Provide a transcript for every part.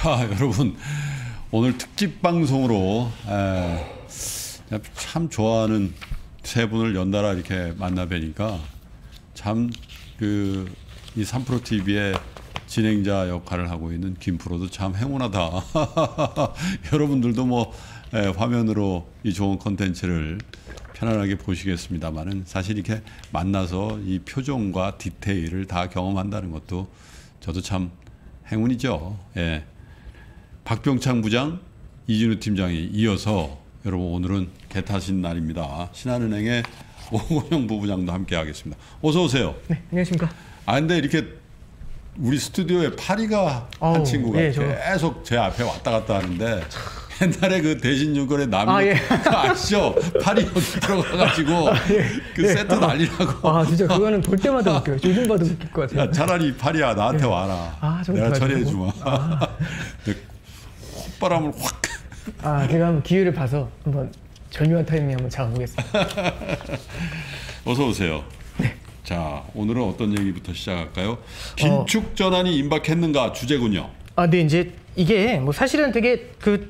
자, 여러분 오늘 특집 방송으로 참 좋아하는 세 분을 연달아 이렇게 만나 뵈니까 참 이 3프로 TV의 진행자 역할을 하고 있는 김프로도 참 행운하다. 여러분들도 뭐 화면으로 이 좋은 콘텐츠를 편안하게 보시겠습니다만은 사실 이렇게 만나서 이 표정과 디테일을 다 경험한다는 것도 저도 참 행운이죠. 예. 박병창 부장, 이진우 팀장이 이어서 여러분 오늘은 개 타신 날입니다. 신한은행의 오건영 부부장도 함께 하겠습니다. 어서 오세요. 네, 안녕하십니까. 근데 이렇게 우리 스튜디오에 파리가 한 친구가 계속 제 앞에 왔다 갔다 하는데 옛날에 그 대신증권의 남이 그거 아시죠? 파리 여기 들어가가지고 세트 난리라고. 진짜 그거는 볼 때마다 웃겨요. 요즘 봐도 웃길 것 같아요. 야, 차라리 파리야 나한테 와라. 내가 처리해주마. 콧바람을 확. 제가 한번 기회를 봐서 한번 절묘한 타이밍에 한번 잡아보겠습니다. 어서 오세요. 네. 자, 오늘은 어떤 얘기부터 시작할까요? 긴축 전환이 임박했는가 주제군요. 네, 이제 이게 뭐 사실은 되게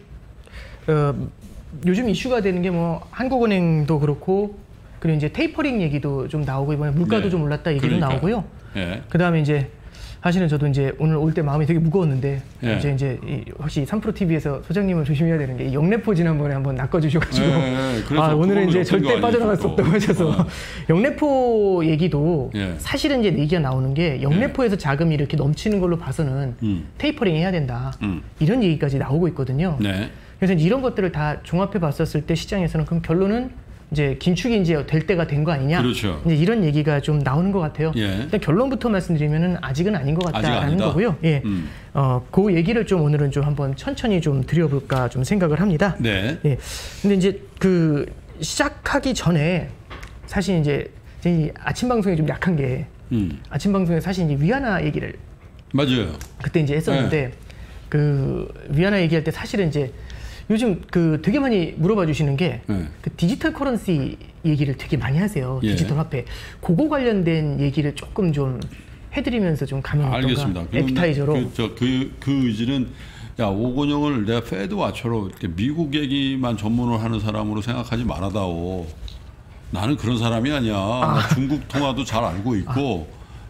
요즘 이슈가 되는 게 뭐 한국은행도 그렇고 그리고 이제 테이퍼링 얘기도 좀 나오고 이번에 물가도 좀 올랐다 얘기도 나오고요. 그다음에 이제 사실은 저도 이제 오늘 올 때 마음이 되게 무거웠는데 이제 혹시 3프로 TV에서 소장님을 조심해야 되는 게 영래포 지난번에 한번 낚아주셔가지고 오늘은 이제 절대 빠져나갈 수 없다고 하셔서 영래포 얘기도 사실은 이제 얘기가 나오는 게 영래포에서 자금이 이렇게 넘치는 걸로 봐서는 테이퍼링 해야 된다 이런 얘기까지 나오고 있거든요. 그래서 이런 것들을 다 종합해 봤었을 때 시장에서는 그럼 결론은 이제 긴축이 이제 될 때가 된 거 아니냐. 그렇죠. 이제 이런 얘기가 좀 나오는 것 같아요. 일단 결론부터 말씀드리면은 아직은 아닌 것 같다라는 거고요. 그 얘기를 좀 오늘은 좀 한번 천천히 좀 드려볼까 좀 생각을 합니다. 근데 이제 그 시작하기 전에 사실 이제 아침 방송이 좀 약한 게 아침 방송에 사실 이제 위안화 얘기를 맞아요. 그때 이제 했었는데 그 위안화 얘기할 때 사실은 이제 요즘 되게 많이 물어봐 주시는 게 그 디지털 커런시 얘기를 되게 많이 하세요. 디지털 화폐. 그거 관련된 얘기를 조금 좀 해드리면서 좀 가면 어떤가. 에피타이저로. 그 의지는 오건영을 내가 페드 와처럼 이렇게 미국 얘기만 전문을 하는 사람으로 생각하지 말아다오. 나는 그런 사람이 아니야. 나 중국 통화도 잘 알고 있고.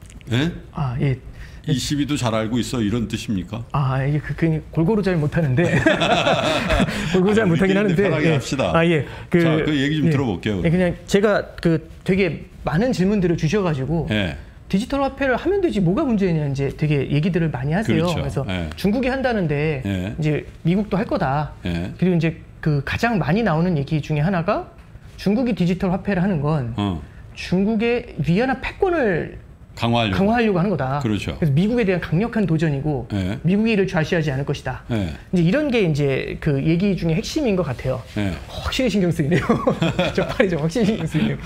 이 시비도 잘 알고 있어 이런 뜻입니까? 이게 골고루 잘 못하는데 골고루 잘 못하긴 하는데 편하게 합시다. 자, 그 얘기 좀 들어볼게요. 그냥 제가 되게 많은 질문들을 주셔가지고 디지털 화폐를 하면 되지 뭐가 문제냐 이제 되게 얘기들을 많이 하세요. 그래서 중국이 한다는데 이제 미국도 할 거다. 그리고 이제 그 가장 많이 나오는 얘기 중에 하나가 중국이 디지털 화폐를 하는 건 중국의 위안화 패권을 강화하려고 하는 거다. 그렇죠. 그래서 미국에 대한 강력한 도전이고 미국이 이를 좌시하지 않을 것이다. 이제 이런 게 이제 그 얘기 중에 핵심인 것 같아요. 확실히 신경 쓰이네요. 저 팔이 좀 확실히 신경 쓰이네요.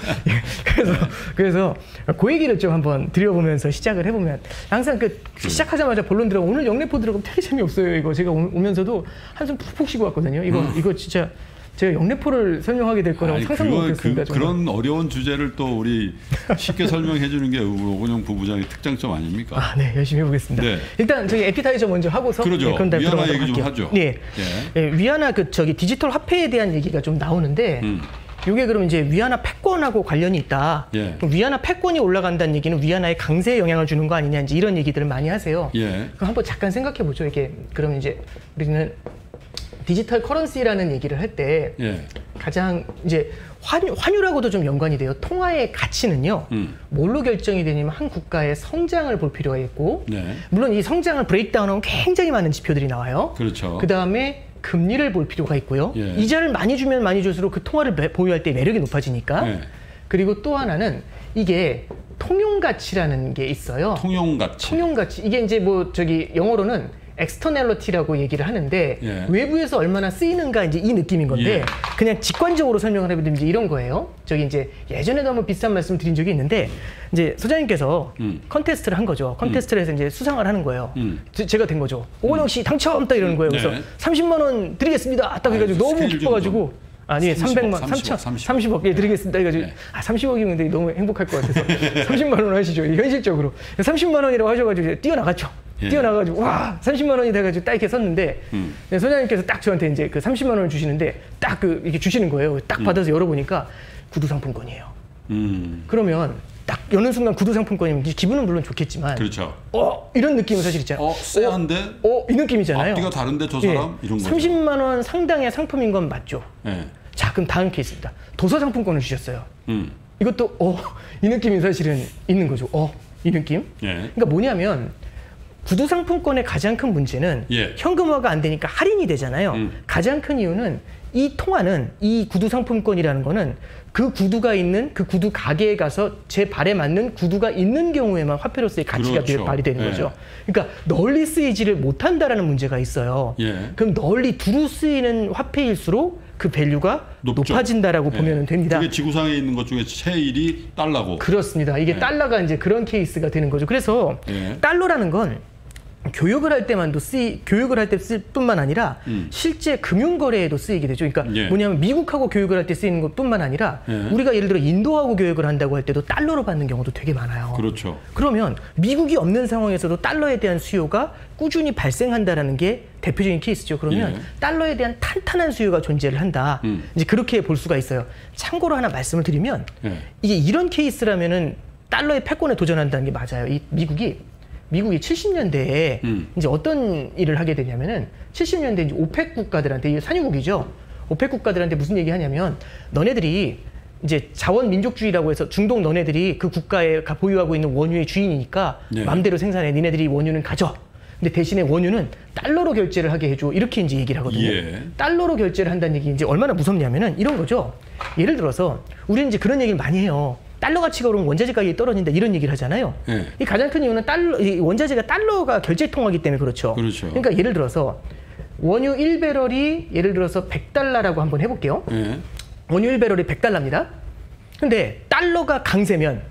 그래서 그 얘기를 좀 한번 드려보면서 시작을 해보면 항상 시작하자마자 본론 들어가 오늘 영래포 들어가면 되게 재미없어요. 이거 제가 오면서도 한숨 푹푹 쉬고 왔거든요. 이거 진짜 제가 영래포를 설명하게 될 거라고 상상도 못했습니다. 그런 어려운 주제를 또 우리 쉽게 설명해 주는 게 오건영 부부장의 특장점 아닙니까? 네, 열심히 해보겠습니다. 일단 저희 에피타이저 먼저 하고서 그런 다음에 위안화 얘기 좀 하죠. 위안화 디지털 화폐에 대한 얘기가 좀 나오는데 이게 그럼 이제 위안화 패권하고 관련이 있다. 그럼 위안화 패권이 올라간다는 얘기는 위안화에 강세에 영향을 주는 거 아니냐 이제 이런 얘기들을 많이 하세요. 그럼 한번 잠깐 생각해 보죠. 이게 그럼 이제 우리는 디지털 커런시라는 얘기를 할 때 가장 이제 환율하고도 좀 연관이 돼요. 통화의 가치는요. 뭘로 결정이 되냐면 한 국가의 성장을 볼 필요가 있고 물론 이 성장을 브레이크다운하면 굉장히 많은 지표들이 나와요. 그 다음에 금리를 볼 필요가 있고요. 이자를 많이 주면 많이 줄수록 그 통화를 보유할 때 매력이 높아지니까. 그리고 또 하나는 이게 통용가치라는 게 있어요. 통용가치. 이게 이제 영어로는 엑스터널리티라고 얘기를 하는데 외부에서 얼마나 쓰이는가 이제 이 느낌인 건데 그냥 직관적으로 설명을 해보면 이제 이런 거예요. 이제 예전에도 한번 비슷한 말씀 드린 적이 있는데 이제 소장님께서 컨테스트를 한 거죠. 컨테스트를 해서 이제 수상을 하는 거예요. 제가 된 거죠. 오건영 씨 당첨 딱 이러는 거예요. 그래서 30만 원 드리겠습니다. 딱 해가지고 너무 기뻐가지고 300만, 30억 드리겠습니다. 해가지고 30억이면 되게 너무 행복할 것 같아서 30만 원 하시죠. 현실적으로 30만 원이라고 하셔가지고 뛰어나갔죠. 뛰어나가지고 와 30만 원이 돼가지고 딱 이렇게 섰는데 네, 소장님께서 딱 저한테 이제 그 30만 원을 주시는데 딱 그 이렇게 주시는 거예요. 딱 받아서 열어보니까 구두 상품권이에요. 그러면 딱 여는 순간 구두 상품권이면 기분은 물론 좋겠지만 그렇죠. 이런 느낌은 사실 있잖아요. 쎄한데? 이 느낌이잖아요. 앞뒤가 다른데 저 사람? 이런 거죠. 30만 원 상당의 상품인 건 맞죠. 예. 자, 그럼 다음 케이스입니다. 도서 상품권을 주셨어요. 이것도 이 느낌이 사실은 있는 거죠. 이 느낌? 예. 그러니까 뭐냐면 구두 상품권의 가장 큰 문제는 현금화가 안 되니까 할인이 되잖아요. 가장 큰 이유는 이 통화는 이 구두 상품권이라는 거는 그 구두가 있는 그 구두 가게에 가서 제 발에 맞는 구두가 있는 경우에만 화폐로서의 가치가 그렇죠. 발휘되는 거죠. 그러니까 널리 쓰이지를 못한다라는 문제가 있어요. 그럼 널리 두루 쓰이는 화폐일수록 그 밸류가 높아진다라고 보면 됩니다. 그게 지구상에 있는 것 중에 제일이 달러고. 그렇습니다. 이게 달러가 이제 그런 케이스가 되는 거죠. 그래서 달러라는 건 교육을 할 때만도 교육을 할 때 쓸 뿐만 아니라 실제 금융 거래에도 쓰이게 되죠. 그러니까 뭐냐면 미국하고 교육을 할 때 쓰이는 것뿐만 아니라 우리가 예를 들어 인도하고 교육을 한다고 할 때도 달러로 받는 경우도 되게 많아요. 그렇죠. 그러면 미국이 없는 상황에서도 달러에 대한 수요가 꾸준히 발생한다라는 게 대표적인 케이스죠. 그러면 달러에 대한 탄탄한 수요가 존재를 한다. 이제 그렇게 볼 수가 있어요. 참고로 하나 말씀을 드리면 이게 이런 케이스라면은 달러의 패권에 도전한다는 게 맞아요. 이 미국이 70년대에 이제 어떤 일을 하게 되냐면은 70년대 이제 오펙 국가들한테, 이게 산유국이죠. 오펙 국가들한테 무슨 얘기 하냐면 너네들이 이제 자원 민족주의라고 해서 중동 너네들이 그 국가에 보유하고 있는 원유의 주인이니까 마음대로 생산해. 니네들이 원유는 가져. 근데 대신에 원유는 달러로 결제를 하게 해줘. 이렇게 이제 얘기를 하거든요. 달러로 결제를 한다는 얘기 이제 얼마나 무섭냐면은 이런 거죠. 예를 들어서 우리는 이제 그런 얘기를 많이 해요. 달러 가치가 오르면 원자재 가격이 떨어진다 이런 얘기를 하잖아요. 이 가장 큰 이유는 원자재가 달러가 결제 통화이기 때문에 그렇죠. 그러니까 예를 들어서 원유 1배럴이 예를 들어서 100달러라고 한번 해볼게요. 원유 1배럴이 100달러입니다. 근데 달러가 강세면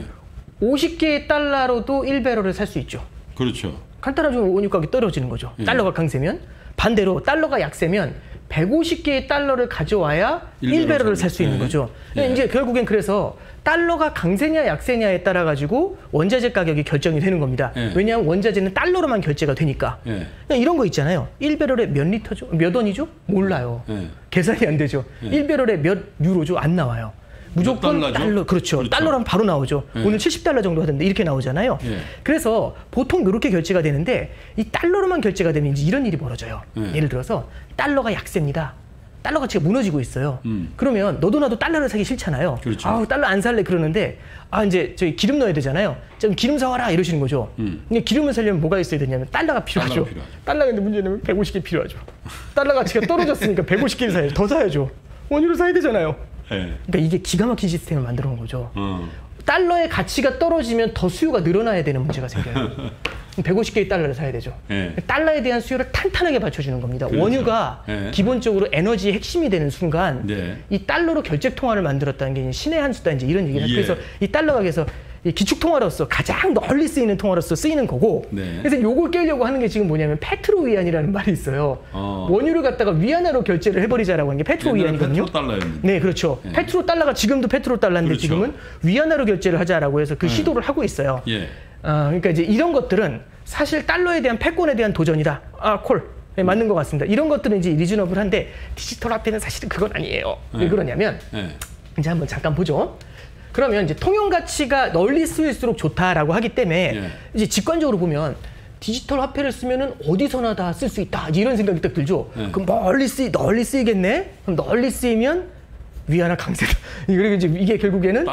50개의 달러로도 1배럴을 살 수 있죠. 그렇죠. 간단하죠. 원유 가격이 떨어지는 거죠. 달러가 강세면. 반대로 달러가 약세면 150개의 달러를 가져와야 1배럴을 살 수 있는 거죠. 이제 결국엔 그래서 달러가 강세냐 약세냐에 따라 가지고 원자재 가격이 결정이 되는 겁니다. 왜냐하면 원자재는 달러로만 결제가 되니까. 이런 거 있잖아요. 1배럴에 몇 리터죠? 몇 원이죠? 몰라요. 계산이 안 되죠. 1배럴에 몇 유로죠? 안 나와요. 무조건 달러, 그렇죠. 달러라면 바로 나오죠. 오늘 70달러 정도 하던데 이렇게 나오잖아요. 그래서 보통 이렇게 결제가 되는데 이 달러로만 결제가 되면 이제 이런 일이 벌어져요. 예를 들어서 달러가 약세입니다. 달러 가치가 무너지고 있어요. 그러면 너도 나도 달러를 사기 싫잖아요. 아우 달러 안 살래 그러는데 이제 저희 기름 넣어야 되잖아요. 좀 기름 사와라 이러시는 거죠. 근데 기름을 사려면 뭐가 있어야 되냐면 달러가 필요하죠. 달러가 근데 문제는 150개 필요하죠. 달러 가치가 떨어졌으니까 150개를 사야죠. 더 사야죠. 원유를 사야 되잖아요. 그러니까 이게 기가 막힌 시스템을 만들어 놓은 거죠. 달러의 가치가 떨어지면 더 수요가 늘어나야 되는 문제가 생겨요. 150개의 달러를 사야 되죠. 달러에 대한 수요를 탄탄하게 받쳐주는 겁니다. 원유가 기본적으로 에너지의 핵심이 되는 순간 이 달러로 결제 통화를 만들었다는 게 신의 한 수다 이제 이런 얘기를 그래서 이 달러 가격에서 이 기축 통화로서 가장 널리 쓰이는 통화로서 쓰이는 거고 그래서 요걸 깨려고 하는 게 지금 뭐냐면 페트로위안이라는 말이 있어요. 원유를 갖다가 위안화로 결제를 해버리자라고 하는 게 페트로위안이거든요. 네, 그렇죠. 페트로 달러가 지금도 페트로 달러인데 지금은 위안화로 결제를 하자라고 해서 그 시도를 하고 있어요. 그러니까 이제 이런 것들은 사실 달러에 대한 패권에 대한 도전이다. 콜. 네, 맞는 것 같습니다. 이런 것들은 이제 리즈너블한데 디지털 화폐는 사실은 그건 아니에요. 왜 그러냐면 이제 한번 잠깐 보죠. 그러면 이제 통용 가치가 널리 쓰일수록 좋다라고 하기 때문에 이제 직관적으로 보면 디지털 화폐를 쓰면은 어디서나 다 쓸 수 있다. 이런 생각이 딱 들죠. 그럼 널리 쓰이겠네. 그럼 널리 쓰이면 위안화 강세다. 그리고 이제 이게 결국에는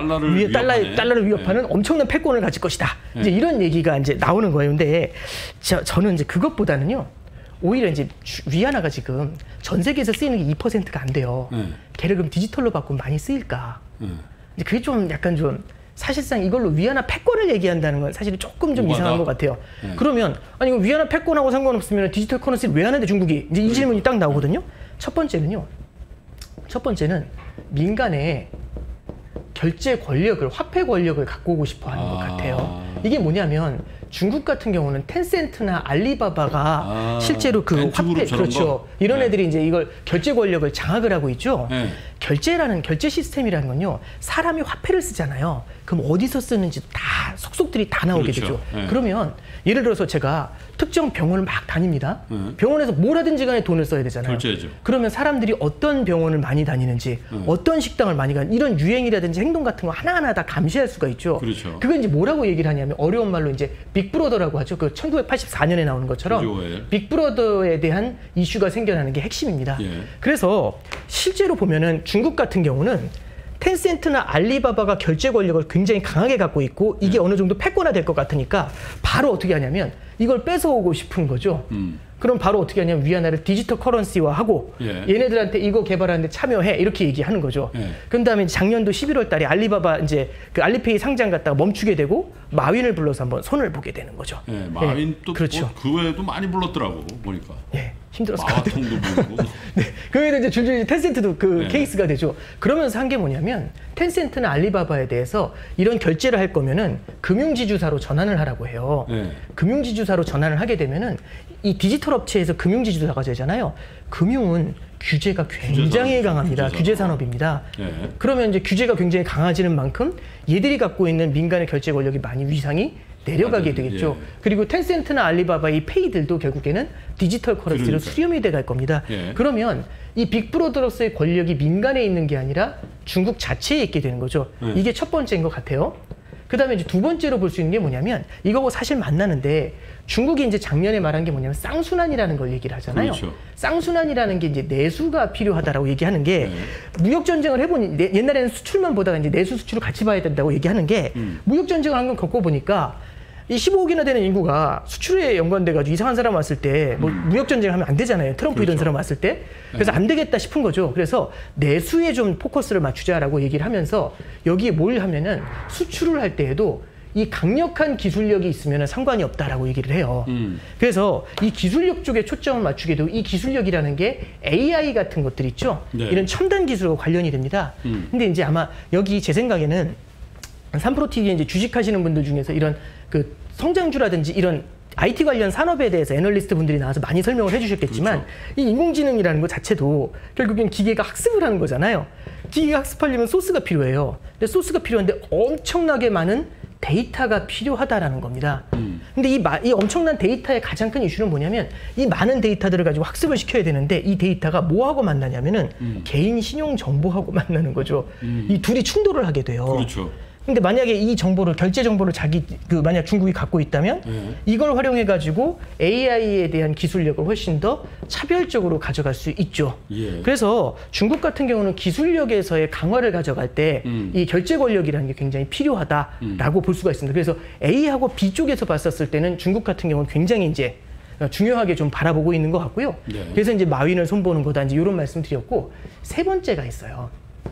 달러를 위협하는 엄청난 패권을 가질 것이다. 이제 이런 얘기가 이제 나오는 거예요. 근데 저는 이제 그것보다는요. 오히려 이제 위안화가 지금 전 세계에서 쓰이는 게 2%가 안 돼요. 걔를 그럼 디지털로 바꾸면 많이 쓰일까? 이제 그게 좀 약간 좀 사실상 이걸로 위안화 패권을 얘기한다는 건 사실 조금 좀 이상한 것 같아요. 그러면 아니 위안화 패권하고 상관없으면 디지털 커런시를 왜 하는데 중국이? 이제 이 질문이 딱 나오거든요. 첫 번째는 민간의 결제 권력을, 화폐 권력을 갖고 오고 싶어 하는 것 같아요. 이게 뭐냐면 중국 같은 경우는 텐센트나 알리바바가 실제로 그 화폐, 그렇죠. 이런 애들이 이제 이걸 결제 권력을 장악을 하고 있죠. 결제 시스템이라는 건요. 사람이 화폐를 쓰잖아요. 그럼 어디서 쓰는지 다 속속들이 다 나오게 그렇죠. 되죠. 네. 그러면 예를 들어서 제가 특정 병원을 막 다닙니다. 병원에서 뭘 하든지 간에 돈을 써야 되잖아요. 결제죠. 그러면 사람들이 어떤 병원을 많이 다니는지 어떤 식당을 많이 가는 이런 유행이라든지 행동 같은 거 하나하나 다 감시할 수가 있죠. 그렇죠. 그건 이제 뭐라고 얘기를 하냐면 어려운 말로 이제 빅브러더라고 하죠. 그 1984년에 나오는 것처럼 조엘. 빅브러더에 대한 이슈가 생겨나는 게 핵심입니다. 예. 그래서 실제로 보면은 중국 같은 경우는 텐센트나 알리바바가 결제 권력을 굉장히 강하게 갖고 있고 이게 어느 정도 패권화될 것 같으니까 바로 어떻게 하냐면 이걸 뺏어오고 싶은 거죠. 그럼 바로 어떻게 하냐면 위안화를 디지털 커런시화하고 얘네들한테 이거 개발하는데 참여해 이렇게 얘기하는 거죠. 그런 다음에 작년도 11월 달에 알리바바 이제 그 알리페이 상장 갔다가 멈추게 되고 마윈을 불러서 한번 손을 보게 되는 거죠. 예, 마윈 또 그렇죠. 그 외에도 많이 불렀더라고 보니까. 예, 힘들었을 것 같아요. 마와통도 부르고. 네, 그 외에도 이제 줄줄이 텐센트도 그 케이스가 되죠. 그러면서 한 게 뭐냐면 텐센트나 알리바바에 대해서 이런 결제를 할 거면은 금융지주사로 전환을 하라고 해요. 금융지주사로 전환을 하게 되면은 이 디지털 업체에서 금융지주사가 되잖아요. 금융은 규제가 굉장히 강합니다. 규제 산업입니다. 그러면 이제 규제가 굉장히 강해지는 만큼 얘들이 갖고 있는 민간의 결제 권력이 많이 위상이 내려가게 되겠죠. 그리고 텐센트나 알리바바 이 페이들도 결국에는 디지털 커런시로 수렴이 돼 갈 겁니다. 그러면 이 빅브러더로서의 권력이 민간에 있는 게 아니라 중국 자체에 있게 되는 거죠. 이게 첫 번째인 것 같아요. 그 다음에 이제 두 번째로 볼 수 있는 게 뭐냐면 이거하고 사실 만나는데 중국이 이제 작년에 말한 게 뭐냐면 쌍순환이라는 걸 얘기를 하잖아요. 그렇죠. 쌍순환이라는 게 이제 내수가 필요하다라고 얘기하는 게 무역 전쟁을 해보니 옛날에는 수출만 보다가 이제 내수 수출을 같이 봐야 된다고 얘기하는 게 무역 전쟁을 한 건 겪어보니까 이 15억이나 되는 인구가 수출에 연관돼가지고 이상한 사람 왔을 때 뭐 무역 전쟁을 하면 안 되잖아요. 트럼프 이런 사람 왔을 때. 그래서 안 되겠다 싶은 거죠. 그래서 내수에 좀 포커스를 맞추자라고 얘기를 하면서 여기에 뭘 하면은 수출을 할 때에도 이 강력한 기술력이 있으면 상관이 없다라고 얘기를 해요. 그래서 이 기술력 쪽에 초점을 맞추게 되고 이 기술력이라는 게 AI 같은 것들 있죠. 이런 첨단 기술과 관련이 됩니다. 근데 이제 아마 여기 제 생각에는 3프로TV에 이제 주식하시는 분들 중에서 이런 그 성장주라든지 이런 IT 관련 산업에 대해서 애널리스트 분들이 나와서 많이 설명을 해주셨겠지만 이 인공지능이라는 것 자체도 결국엔 기계가 학습을 하는 거잖아요. 기계가 학습하려면 소스가 필요해요. 근데 소스가 필요한데 엄청나게 많은 데이터가 필요하다라는 겁니다. 근데 이 엄청난 데이터의 가장 큰 이슈는 뭐냐면 이 많은 데이터들을 가지고 학습을 시켜야 되는데 이 데이터가 뭐하고 만나냐면은 개인 신용 정보하고 만나는 거죠. 이 둘이 충돌을 하게 돼요. 그렇죠. 근데 만약에 이 정보를 결제 정보를 만약 중국이 갖고 있다면 이걸 활용해 가지고 AI에 대한 기술력을 훨씬 더 차별적으로 가져갈 수 있죠. 그래서 중국 같은 경우는 기술력에서의 강화를 가져갈 때 이 결제 권력이라는 게 굉장히 필요하다라고 볼 수가 있습니다. 그래서 A하고 B 쪽에서 봤었을 때는 중국 같은 경우는 굉장히 이제 중요하게 좀 바라보고 있는 것 같고요. 그래서 이제 마윈을 손보는 거다 이제 이런 말씀 드렸고 세 번째가 있어요.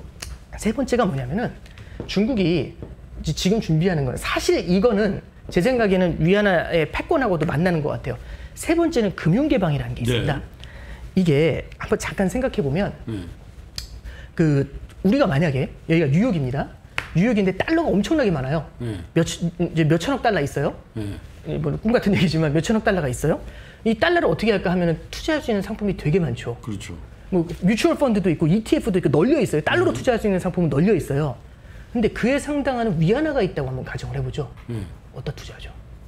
세 번째가 뭐냐면은 중국이 지금 준비하는 건 사실 이거는 제 생각에는 위안화의 패권하고도 만나는 것 같아요. 세 번째는 금융개방이라는 게 있습니다. 이게 한번 잠깐 생각해 보면 그 우리가 만약에 여기가 뉴욕입니다. 뉴욕인데 달러가 엄청나게 많아요. 이제 몇천억 달러 있어요. 뭐 꿈 같은 얘기지만 몇천억 달러가 있어요. 이 달러를 어떻게 할까 하면은 투자할 수 있는 상품이 되게 많죠. 그렇죠. 뭐 뮤추얼 펀드도 있고 ETF도 있고 널려 있어요. 달러로 투자할 수 있는 상품은 널려 있어요. 근데 그에 상당한 위안화가 있다고 한번 가정을 해보죠. 어디다 투자하죠?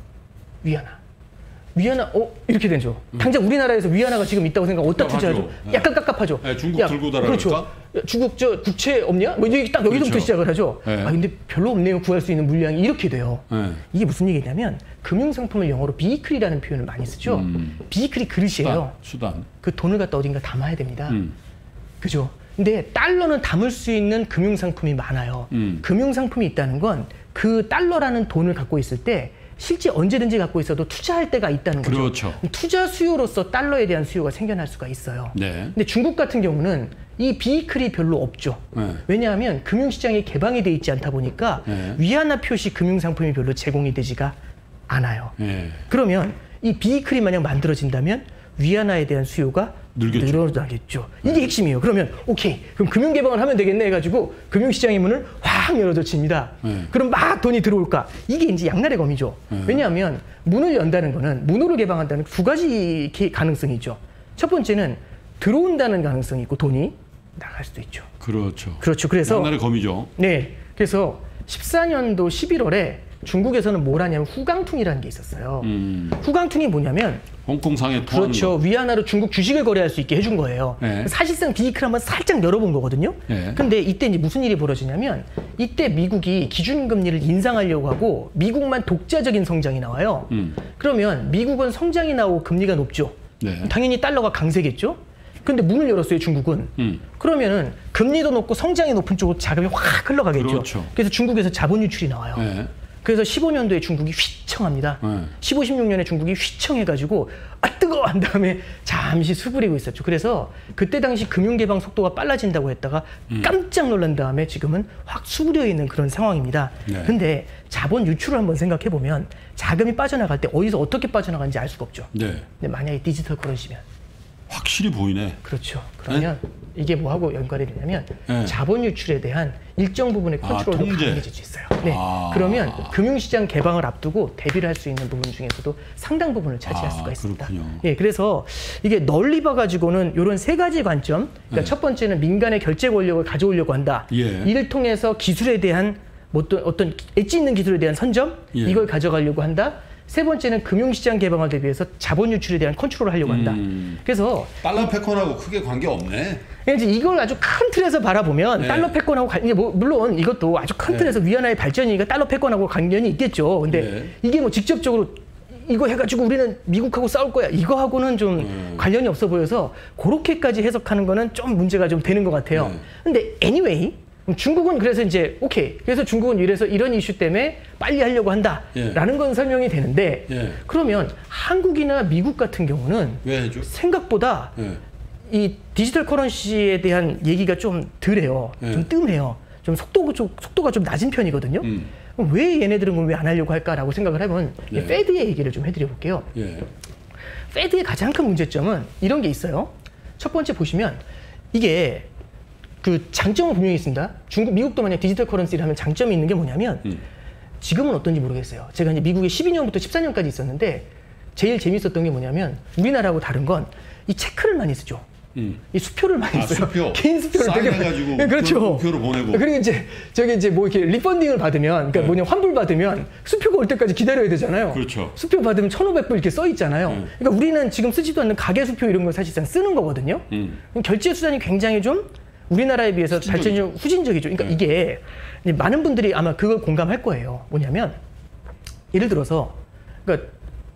위안화, 이렇게 되죠. 당장 우리나라에서 위안화가 지금 있다고 생각하면 어디다 투자하죠? 약간 깝깝하죠. 중국 들고 달아갈까? 그렇죠. 중국 저 국채 없냐? 뭐 이게 딱 여기서부터 시작을 하죠. 근데 별로 없네요. 구할 수 있는 물량이 이렇게 돼요. 이게 무슨 얘기냐면 금융상품을 영어로 비클이라는 표현을 많이 쓰죠. 비클이 그릇이에요. 수단. 그 돈을 갖다 어딘가 담아야 됩니다. 그죠? 근데 달러는 담을 수 있는 금융상품이 많아요. 금융상품이 있다는 건 그 달러라는 돈을 갖고 있을 때 실제 언제든지 갖고 있어도 투자할 때가 있다는 거죠. 그렇죠. 투자 수요로서 달러에 대한 수요가 생겨날 수가 있어요. 근데 중국 같은 경우는 이 비클이 별로 없죠. 왜냐하면 금융시장이 개방이 돼 있지 않다 보니까 위안화 표시 금융상품이 별로 제공이 되지가 않아요. 그러면 이 비클이 만약 만들어진다면 위안화에 대한 수요가 늘어나겠죠. 이게 핵심이에요. 그러면 오케이, 그럼 금융 개방을 하면 되겠네 해가지고 금융시장의 문을 확 열어젖힙니다. 그럼 막 돈이 들어올까? 이게 이제 양날의 검이죠. 왜냐하면 문을 연다는 거는 문호를 개방한다는 두 가지 가능성이 있죠. 첫 번째는 들어온다는 가능성이 있고 돈이 나갈 수도 있죠. 그렇죠. 그렇죠. 그래서 양날의 검이죠. 네. 그래서 14년도 11월에 중국에서는 뭘 하냐면 후강퉁이라는 게 있었어요. 후강퉁이 뭐냐면 홍콩상에 그렇죠. 위안화로 중국 주식을 거래할 수 있게 해준 거예요. 네. 사실상 비익을 한번 살짝 열어본 거거든요. 네. 근데 이때 이제 무슨 일이 벌어지냐면 이때 미국이 기준금리를 인상하려고 하고 미국만 독자적인 성장이 나와요. 그러면 미국은 성장이 나오고 금리가 높죠. 네. 당연히 달러가 강세겠죠. 근데 문을 열었어요, 중국은. 그러면은 금리도 높고 성장이 높은 쪽으로 자금이 확 흘러가겠죠. 그렇죠. 그래서 중국에서 자본 유출이 나와요. 네. 그래서 15년도에 중국이 휘청합니다. 15, 16년에 중국이 휘청해가지고 뜨거워 한 다음에 잠시 수그리고 있었죠. 그래서 그때 당시 금융개방 속도가 빨라진다고 했다가 깜짝 놀란 다음에 지금은 확 수그려 있는 그런 상황입니다. 네. 근데 자본 유출을 한번 생각해 보면 자금이 빠져나갈 때 어디서 어떻게 빠져나가는지 알 수가 없죠. 네. 근데 만약에 디지털 커런시면 확실히 보이네. 그렇죠. 그러면 이게 뭐하고 연관이 되냐면 네. 자본 유출에 대한 일정 부분의 컨트롤도 통제. 강해질 수 있어요. 네. 그러면 금융시장 개방을 앞두고 대비를 할 수 있는 부분 중에서도 상당 부분을 차지할 수가 있습니다. 그렇군요. 예, 그래서 이게 널리 봐가지고는 이런 세 가지 관점. 그러니까 네. 첫 번째는 민간의 결제 권력을 가져오려고 한다. 예. 이를 통해서 기술에 대한 어떤 엣지 있는 기술에 대한 선점 예. 이걸 가져가려고 한다. 세 번째는 금융시장 개방을 대비해서 자본 유출에 대한 컨트롤을 하려고 한다. 그래서 달러 패권하고 크게 관계 없네. 이제 이걸 아주 큰 틀에서 바라보면 네. 달러 패권하고 이제 뭐 물론 이것도 아주 큰 틀에서 위안화의 발전이니까 달러 패권하고 관련이 있겠죠. 근데 네. 이게 뭐 직접적으로 이거 해가지고 우리는 미국하고 싸울 거야. 이거하고는 좀 관련이 없어 보여서 그렇게까지 해석하는 거는 좀 문제가 좀 되는 것 같아요. 네. 근데 anyway 중국은 그래서 이제 오케이. 그래서 중국은 이래서 이런 이슈 때문에 빨리 하려고 한다라는 건 설명이 되는데 예. 그러면 한국이나 미국 같은 경우는 왜 해줘? 생각보다 예. 이 디지털 커런시에 대한 얘기가 좀 덜해요. 네. 좀 뜸해요. 좀 속도가 좀 낮은 편이거든요. 그럼 왜 얘네들은 왜 안 하려고 할까라고 생각을 해보면 이 네. 페드의 얘기를 좀 해드려 볼게요. 예. 페드의 가장 큰 문제점은 이런 게 있어요. 첫 번째 보시면 이게 그 장점은 분명히 있습니다. 미국도 만약 디지털 커런시를 하면 장점이 있는 게 뭐냐면 지금은 어떤지 모르겠어요. 제가 이제 미국에 12년부터 14년까지 있었는데 제일 재밌었던 게 뭐냐면 우리나라하고 다른 건 이 체크를 많이 쓰죠. 이 수표를 많이 써요. 수표. 개인 수표를 되게 사인해가지고 네, 그렇죠. 수표로 보내고. 그리고 이제 저기 이제 뭐 이렇게 리펀딩을 받으면 그러니까 네. 뭐냐 환불 받으면 수표가 올 때까지 기다려야 되잖아요. 그렇죠. 수표 받으면 1,500불 이렇게 써 있잖아요. 네. 그러니까 우리는 지금 쓰지도 않는 가계 수표 이런 걸 사실상 쓰는 거거든요. 그럼 결제 수단이 굉장히 좀 우리나라에 비해서 발전이 좀 후진적이죠. 그러니까 네. 이게 이제 많은 분들이 아마 그걸 공감할 거예요. 뭐냐면 예를 들어서 그러니까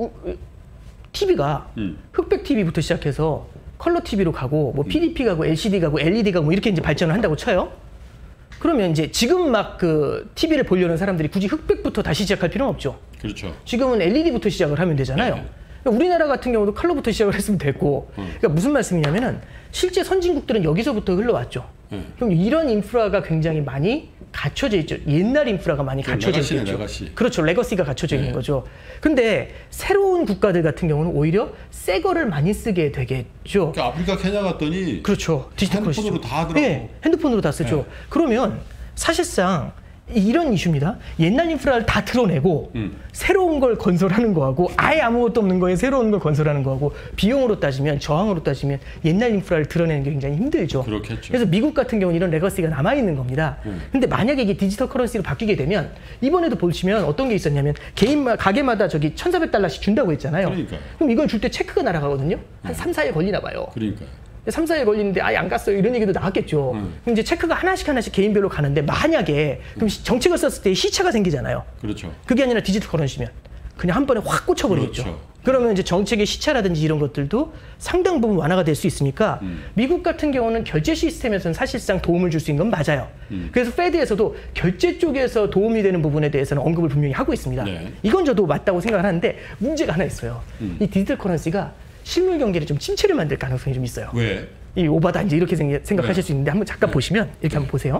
TV가 흑백 TV부터 시작해서 컬러 TV로 가고 뭐 PDP 가고 LCD 가고 LED 가고 뭐 이렇게 이제 발전을 한다고 쳐요. 그러면 이제 지금 막 그 TV를 보려는 사람들이 굳이 흑백부터 다시 시작할 필요는 없죠. 그렇죠. 지금은 LED부터 시작을 하면 되잖아요. 네. 그러니까 우리나라 같은 경우도 컬러부터 시작을 했으면 됐고. 그러니까 무슨 말씀이냐면은 실제 선진국들은 여기서부터 흘러왔죠. 그럼 이런 인프라가 굉장히 많이 갖춰져 있죠. 옛날 인프라가 많이 갖춰져 레가시네, 있죠. 레가시. 그렇죠. 레거시가 갖춰져 있는 거죠. 근데 새로운 국가들 같은 경우는 오히려 새 거를 많이 쓰게 되겠죠. 그러니까 아프리카 케냐 갔더니 그렇죠. 디지털 핸드폰으로 커런시죠. 다 하더라고. 네, 핸드폰으로 다 쓰죠. 네. 그러면 사실상 이런 이슈입니다. 옛날 인프라를 다 드러내고 새로운 걸 건설하는 거하고 아예 아무것도 없는 거에 새로운 걸 건설하는 거하고 비용으로 따지면 저항으로 따지면 옛날 인프라를 드러내는 게 굉장히 힘들죠. 그렇겠죠. 그래서 미국 같은 경우는 이런 레거시가 남아있는 겁니다. 근데 만약에 이게 디지털 커런시로 바뀌게 되면 이번에도 보시면 어떤 게 있었냐면 가게마다 저기 1,400달러씩 준다고 했잖아요. 그러니까요. 그럼 이걸 줄 때 체크가 날아가거든요. 한 3, 4일 걸리나 봐요. 그러니까요. 3, 4일 걸리는데 아예 안 갔어요. 이런 얘기도 나왔겠죠. 그럼 이제 체크가 하나씩 개인별로 가는데 만약에 그럼 정책을 썼을 때 시차가 생기잖아요. 그렇죠. 그게 아니라 디지털 커런시면 그냥 한 번에 확 꽂혀버리겠죠. 그렇죠. 그러면 이제 정책의 시차라든지 이런 것들도 상당 부분 완화가 될 수 있으니까 미국 같은 경우는 결제 시스템에서는 사실상 도움을 줄 수 있는 건 맞아요. 그래서 페드에서도 결제 쪽에서 도움이 되는 부분에 대해서는 언급을 분명히 하고 있습니다. 네. 이건 저도 맞다고 생각을 하는데 문제가 하나 있어요. 이 디지털 커런시가 실물 경기를 좀 침체를 만들 가능성이 좀 있어요. 왜? 이 오바다 이제 이렇게 생각하실 네. 수 있는데 한번 잠깐 보시면 이렇게 한번 보세요.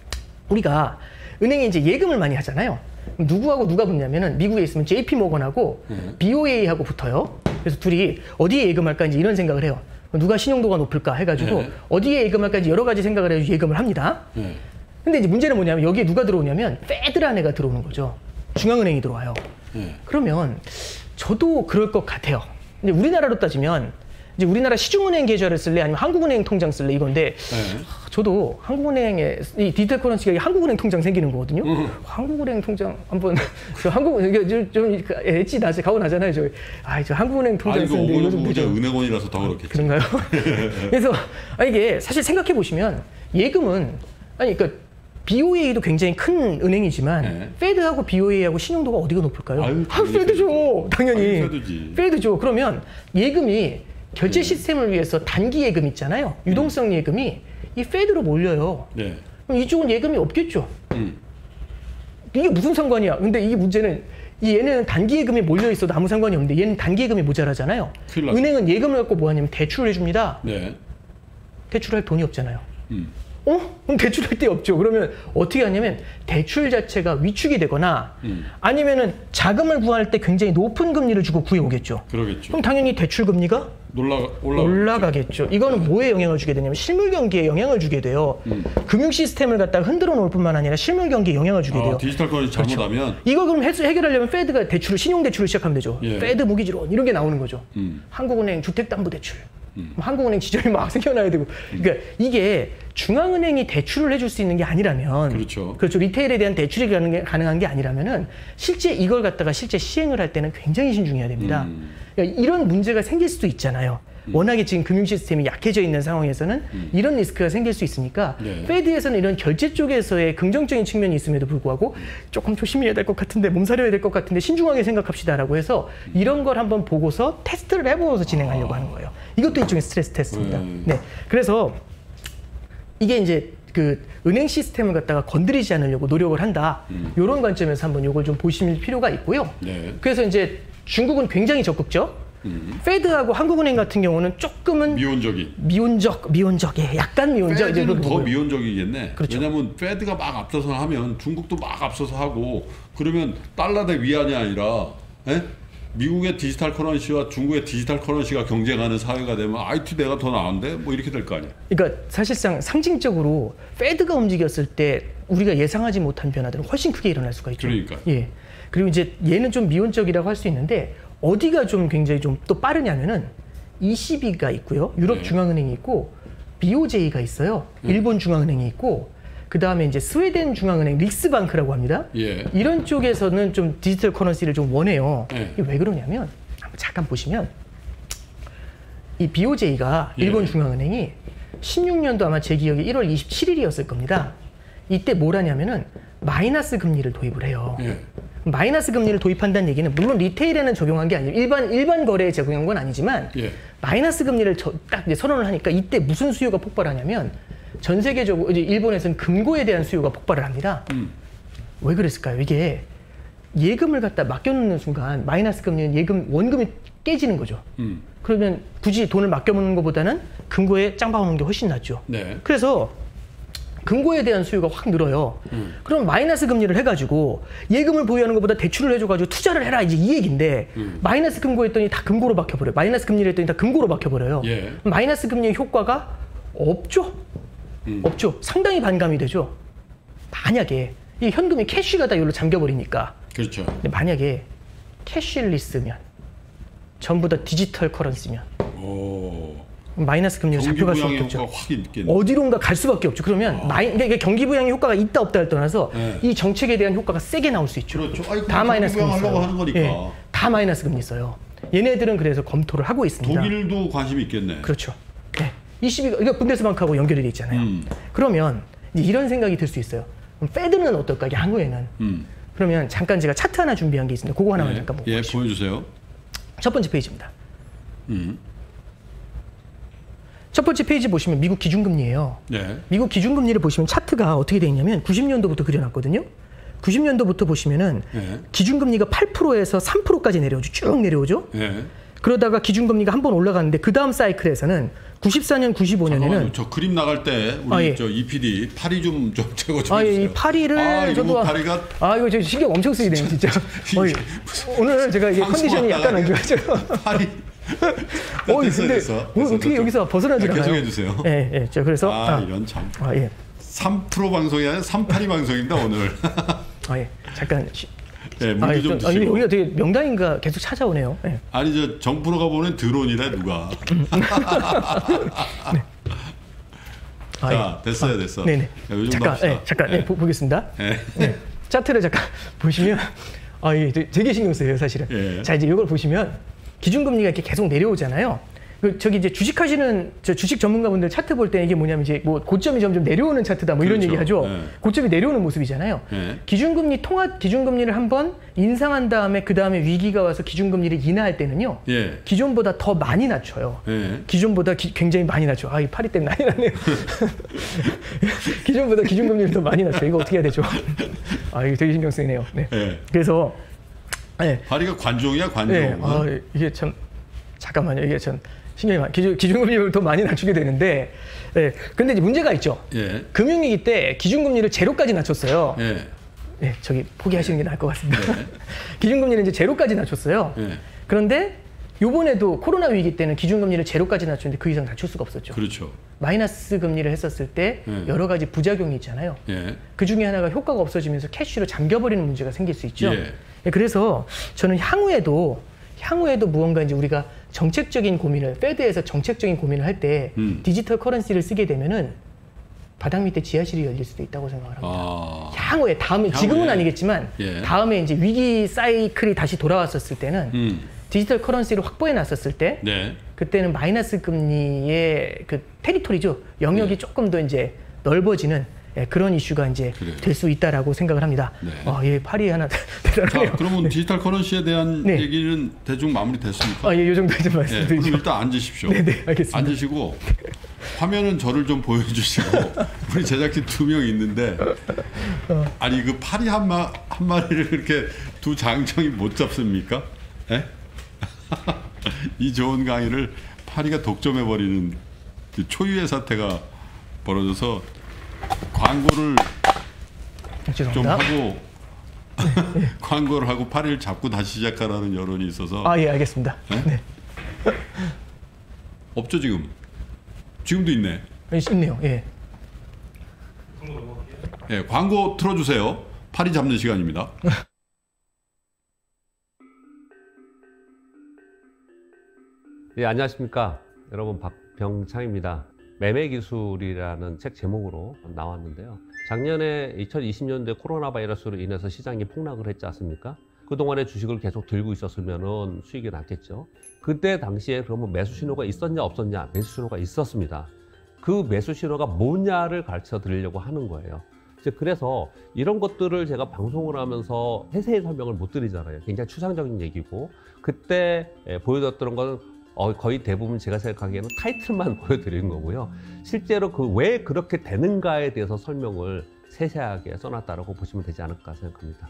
우리가 은행에 이제 예금을 많이 하잖아요. 누구하고 누가 붙냐면은 미국에 있으면 JP 모건하고 BOA하고 붙어요. 그래서 둘이 어디에 예금할까 이제 이런 생각을 해요. 누가 신용도가 높을까 해가지고 네. 어디에 예금할까 이제 여러 가지 생각을 해서 예금을 합니다. 네. 근데 이제 문제는 뭐냐면 여기에 누가 들어오냐면 페드라는 애가 들어오는 거죠. 중앙은행이 들어와요. 네. 그러면 저도 그럴 것 같아요. 근데 우리나라로 따지면 이제 우리나라 시중은행 계좌를 쓸래 아니면 한국은행 통장 쓸래 이건데 네. 저도 한국은행에 이 디지털 커런시가 한국은행 통장 생기는 거거든요. 한국은행 통장 한번 저 한국 이게 좀 엣지 나지 가고 나잖아요. 저 한국은행 통장 쓰는데 이거 좀 보죠. 은행원이라서 더 그렇겠지. 그런가요? 그래서 이게 사실 생각해 보시면 예금은 그러니까 BOA도 굉장히 큰 은행이지만 네. 페드하고 BOA하고 신용도가 어디가 높을까요? 아유, 페드죠. 당연히. 페드지. 페드죠. 그러면 예금이 결제 시스템을 위해서 단기 예금 있잖아요. 유동성 예금이 이 페드로 몰려요. 네. 그럼 이쪽은 예금이 없겠죠. 이게 무슨 상관이야? 근데 이 문제는 얘는 단기 예금이 몰려 있어도 아무 상관이 없는데 얘는 단기 예금이 모자라잖아요. 은행은 예금을 갖고 뭐 하냐면 대출을 해줍니다. 네. 대출할 돈이 없잖아요. 그럼 대출할 데 없죠. 그러면 어떻게 하냐면 대출 자체가 위축이 되거나 아니면은 자금을 구할 때 굉장히 높은 금리를 주고 구해오겠죠. 그러겠죠. 그럼 당연히 대출 금리가 올라가겠죠. 이거는 뭐에 영향을 주게 되냐면 실물 경기에 영향을 주게 돼요. 금융 시스템을 갖다가 흔들어 놓을 뿐만 아니라 실물 경기에 영향을 주게 돼요. 디지털 커런시 잘못하면 그렇죠. 이거 그럼 해결하려면 페드가 대출을 신용 대출을 시작하면 되죠. 예. 페드 무기지론 이런 게 나오는 거죠. 한국은행 주택담보대출. 한국은행 지점이 막 생겨나야 되고. 그러니까 이게 중앙은행이 대출을 해줄 수 있는 게 아니라면 그렇죠. 리테일에 대한 대출이 가능한 게 아니라면은 실제 이걸 갖다가 실제 시행을 할 때는 굉장히 신중해야 됩니다. 그러니까 이런 문제가 생길 수도 있잖아요. 워낙에 지금 금융 시스템이 약해져 있는 상황에서는 이런 리스크가 생길 수 있으니까 네. 페드에서는 이런 결제 쪽에서의 긍정적인 측면이 있음에도 불구하고 조금 조심해야 될 것 같은데 몸살려야 될 것 같은데 신중하게 생각합시다라고 해서 이런 걸 한번 보고서 테스트를 해보고서 진행하려고 하는 거예요. 이것도 일종의 스트레스 테스트입니다. 네, 그래서 이게 이제 그 은행 시스템을 갖다가 건드리지 않으려고 노력을 한다. 이런 관점에서 한번 이걸 좀 보실 필요가 있고요. 네. 그래서 이제 중국은 굉장히 적극적. 페드하고 한국은행 같은 경우는 조금은 미온적이에요. 약간 미온적. 페드는 더 미온적이겠네. 그렇죠. 왜냐하면 페드가 막 앞서서 하면 중국도 막 앞서서 하고 그러면 달러 대 위안이 아니라 미국의 디지털 커런시와 중국의 디지털 커런시가 경쟁하는 사회가 되면 IT 내가 더 나은데 뭐 이렇게 될 거 아니야. 그러니까 사실상 상징적으로 페드가 움직였을 때 우리가 예상하지 못한 변화들은 훨씬 크게 일어날 수가 있죠. 그러니까. 예. 그리고 이제 얘는 좀 미온적이라고 할 수 있는데 어디가 좀 굉장히 좀 또 빠르냐면은 ECB가 있고요. 유럽 중앙은행이 있고 BOJ가 있어요. 일본 중앙은행이 있고 그 다음에 이제 스웨덴 중앙은행 릭스방크라고 합니다. 예. 이런 쪽에서는 좀 디지털 커런시를 좀 원해요. 예. 이게 왜 그러냐면 한번 잠깐 보시면 이 BOJ가 일본 중앙은행이 16년도 아마 제 기억에 1월 27일이었을 겁니다. 이때 뭘 하냐면은 마이너스 금리를 도입을 해요. 예. 마이너스 금리를 도입한다는 얘기는 물론 리테일에는 적용한 게 아니고 일반 거래에 적용한 건 아니지만 마이너스 금리를 딱 이제 선언을 하니까 이때 무슨 수요가 폭발하냐면 전 세계적으로 이제 일본에서는 금고에 대한 수요가 폭발을 합니다. 왜 그랬을까요? 이게 예금을 갖다 맡겨놓는 순간 마이너스 금리는 원금이 깨지는 거죠. 그러면 굳이 돈을 맡겨놓는 것보다는 금고에 짱 박아놓는 게 훨씬 낫죠. 네. 그래서 금고에 대한 수요가 확 늘어요. 그럼 마이너스 금리를 해가지고 예금을 보유하는 것보다 대출을 해줘가지고 투자를 해라 이제 이 얘기인데 마이너스 금고 했더니 다 금고로 박혀버려요. 마이너스 금리를 했더니 다 금고로 박혀버려요. 예. 마이너스 금리의 효과가 없죠. 없죠. 상당히 반감이 되죠. 만약에 이 현금이 캐시가 다 여기로 잠겨버리니까. 그렇죠. 근데 만약에 캐시리스면 전부 다 디지털 커런시면 마이너스 금리로 잡혀갈 수밖에 없죠. 어디론가 갈 수밖에 없죠. 그러면 이게 경기 부양의 효과가 있다 없다를 떠나서 이 정책에 대한 효과가 세게 나올 수 있죠. 그렇죠. 다 마이너스 금리 하려고 하는 거니까. 예, 다 마이너스 금리 써요. 얘네들은 그래서 검토를 하고 있습니다. 독일도 관심이 있겠네. 그렇죠. 네. ECB가 이거 분데스방크하고 연결이 돼 있잖아요. 그러면 이제 이런 생각이 들 수 있어요. 그럼 페드는 어떨까? 향후에는. 그러면 잠깐 제가 차트 하나 준비한 게 있습니다. 그거 하나만 잠깐 보고 보시죠. 보여주세요. 첫 번째 페이지입니다. 첫 번째 페이지 보시면 미국 기준금리예요. 네. 미국 기준금리를 보시면 차트가 어떻게 돼 있냐면 90년도부터 그려놨거든요. 90년도부터 보시면은 기준금리가 8%에서 3%까지 내려오죠. 쭉 내려오죠. 그러다가 기준금리가 한 번 올라가는데 그 다음 사이클에서는 94년, 95년에는 저 그림 나갈 때 우리 저 EPD 파리 좀 제거 좀 해주세요. 이 파리를 저도 파리가 이거 저 신경 엄청 쓰이네요 진짜. 오늘 제가 이게 컨디션이 약간 안 좋아서 파리. 근데 어떻게 여기서 벗어나질 않아요? 계속 해주세요. 예. 자 그래서 이런 참. 3% 방송이 아니라 382 방송입니다 오늘. 잠깐 네, 물도 좀 드시고. 여기가 되게 명당인가 계속 찾아오네요. 네. 아니 저 정프로가 보는 드론이래 누가. 네. 자 됐어요 됐어. 네네. 요 잠깐 잠깐 네. 보겠습니다. 네. 차트를 잠깐 보시면 이게 되게 신경 쓰여요 사실은. 예. 자 이제 이걸 보시면 기준금리가 이렇게 계속 내려오잖아요. 저기 이제 주식하시는 주식 전문가분들 차트 볼 때 이게 뭐냐면 이제 뭐 고점이 점점 내려오는 차트다 뭐 이런 그렇죠. 얘기 하죠. 예. 고점이 내려오는 모습이잖아요. 예. 기준금리를 한번 인상한 다음에 그 다음에 위기가 와서 기준금리를 인하할 때는요. 예. 기존보다 더 많이 낮춰요. 예. 기존보다 굉장히 많이 낮춰. 이 파리 때문에 난리 났네요. 기존보다 기준금리를 더 많이 낮춰. 이거 어떻게 해야 되죠? 이거 되게 신경 쓰이네요. 네. 예. 그래서 파리가 관종이야 관종. 네. 이게 참 잠깐만요. 이게 참 신경이 많이 기준금리를 더 많이 낮추게 되는데, 근데 이제 문제가 있죠. 예. 금융위기 때 기준금리를 제로까지 낮췄어요. 예. 저기 포기하시는 게 나을 것 같습니다. 예. 기준금리를 이제 제로까지 낮췄어요. 예. 그런데 요번에도 코로나 위기 때는 기준금리를 제로까지 낮췄는데 그 이상 낮출 수가 없었죠. 그렇죠. 마이너스 금리를 했었을 때 여러 가지 부작용이 있잖아요. 예. 그 중에 하나가 효과가 없어지면서 캐시로 잠겨버리는 문제가 생길 수 있죠. 예. 그래서 저는 향후에도 무언가 이제 우리가 정책적인 고민을 페드에서 정책적인 고민을 할 때 디지털 커런시를 쓰게 되면은 바닥 밑에 지하실이 열릴 수도 있다고 생각을 합니다. 향후에 지금은 아니겠지만 다음에 이제 위기 사이클이 다시 돌아왔었을 때는 디지털 커런시를 확보해 놨었을 때 그때는 마이너스 금리의 그 테리토리죠. 영역이 조금 더 이제 넓어지는 그런 이슈가 이제 될 수 있다라고 생각을 합니다. 파리 하나 대단하네요. 자, 그러면 디지털 커런시에 대한 얘기는 대충 마무리됐습니까? 이 정도 좀 말씀드리죠. 그럼 일단 앉으십시오. 네, 알겠습니다. 앉으시고 화면은 저를 좀 보여주시고 우리 제작진 2명 있는데 아니 그 파리 한 마리를 그렇게 두 장정이 못 잡습니까? 이 좋은 강의를 파리가 독점해버리는 그 초유의 사태가 벌어져서 광고를 좀 하고 광고를 하고 파리를 잡고 다시 시작하라는 여론이 있어서 알겠습니다. 네. 없죠 지금? 지금도 있네. 있네요. 광고 틀어주세요. 파리 잡는 시간입니다. 안녕하십니까 여러분, 박병창입니다. 매매기술이라는 책 제목으로 나왔는데요. 작년에 2020년도에 코로나 바이러스로 인해서 시장이 폭락을 했지 않습니까? 그동안에 주식을 계속 들고 있었으면 수익이 났겠죠. 그때 당시에 그러면 매수 신호가 있었냐 없었냐? 매수 신호가 있었습니다. 그 매수 신호가 뭐냐를 가르쳐 드리려고 하는 거예요. 그래서 이런 것들을 제가 방송을 하면서 세세히 설명을 못 드리잖아요. 굉장히 추상적인 얘기고, 그때 보여줬던 건 거의 대부분 제가 생각하기에는 타이틀만 보여드리는 거고요. 실제로 그 왜 그렇게 되는가에 대해서 설명을 세세하게 써놨다고 보시면 되지 않을까 생각합니다.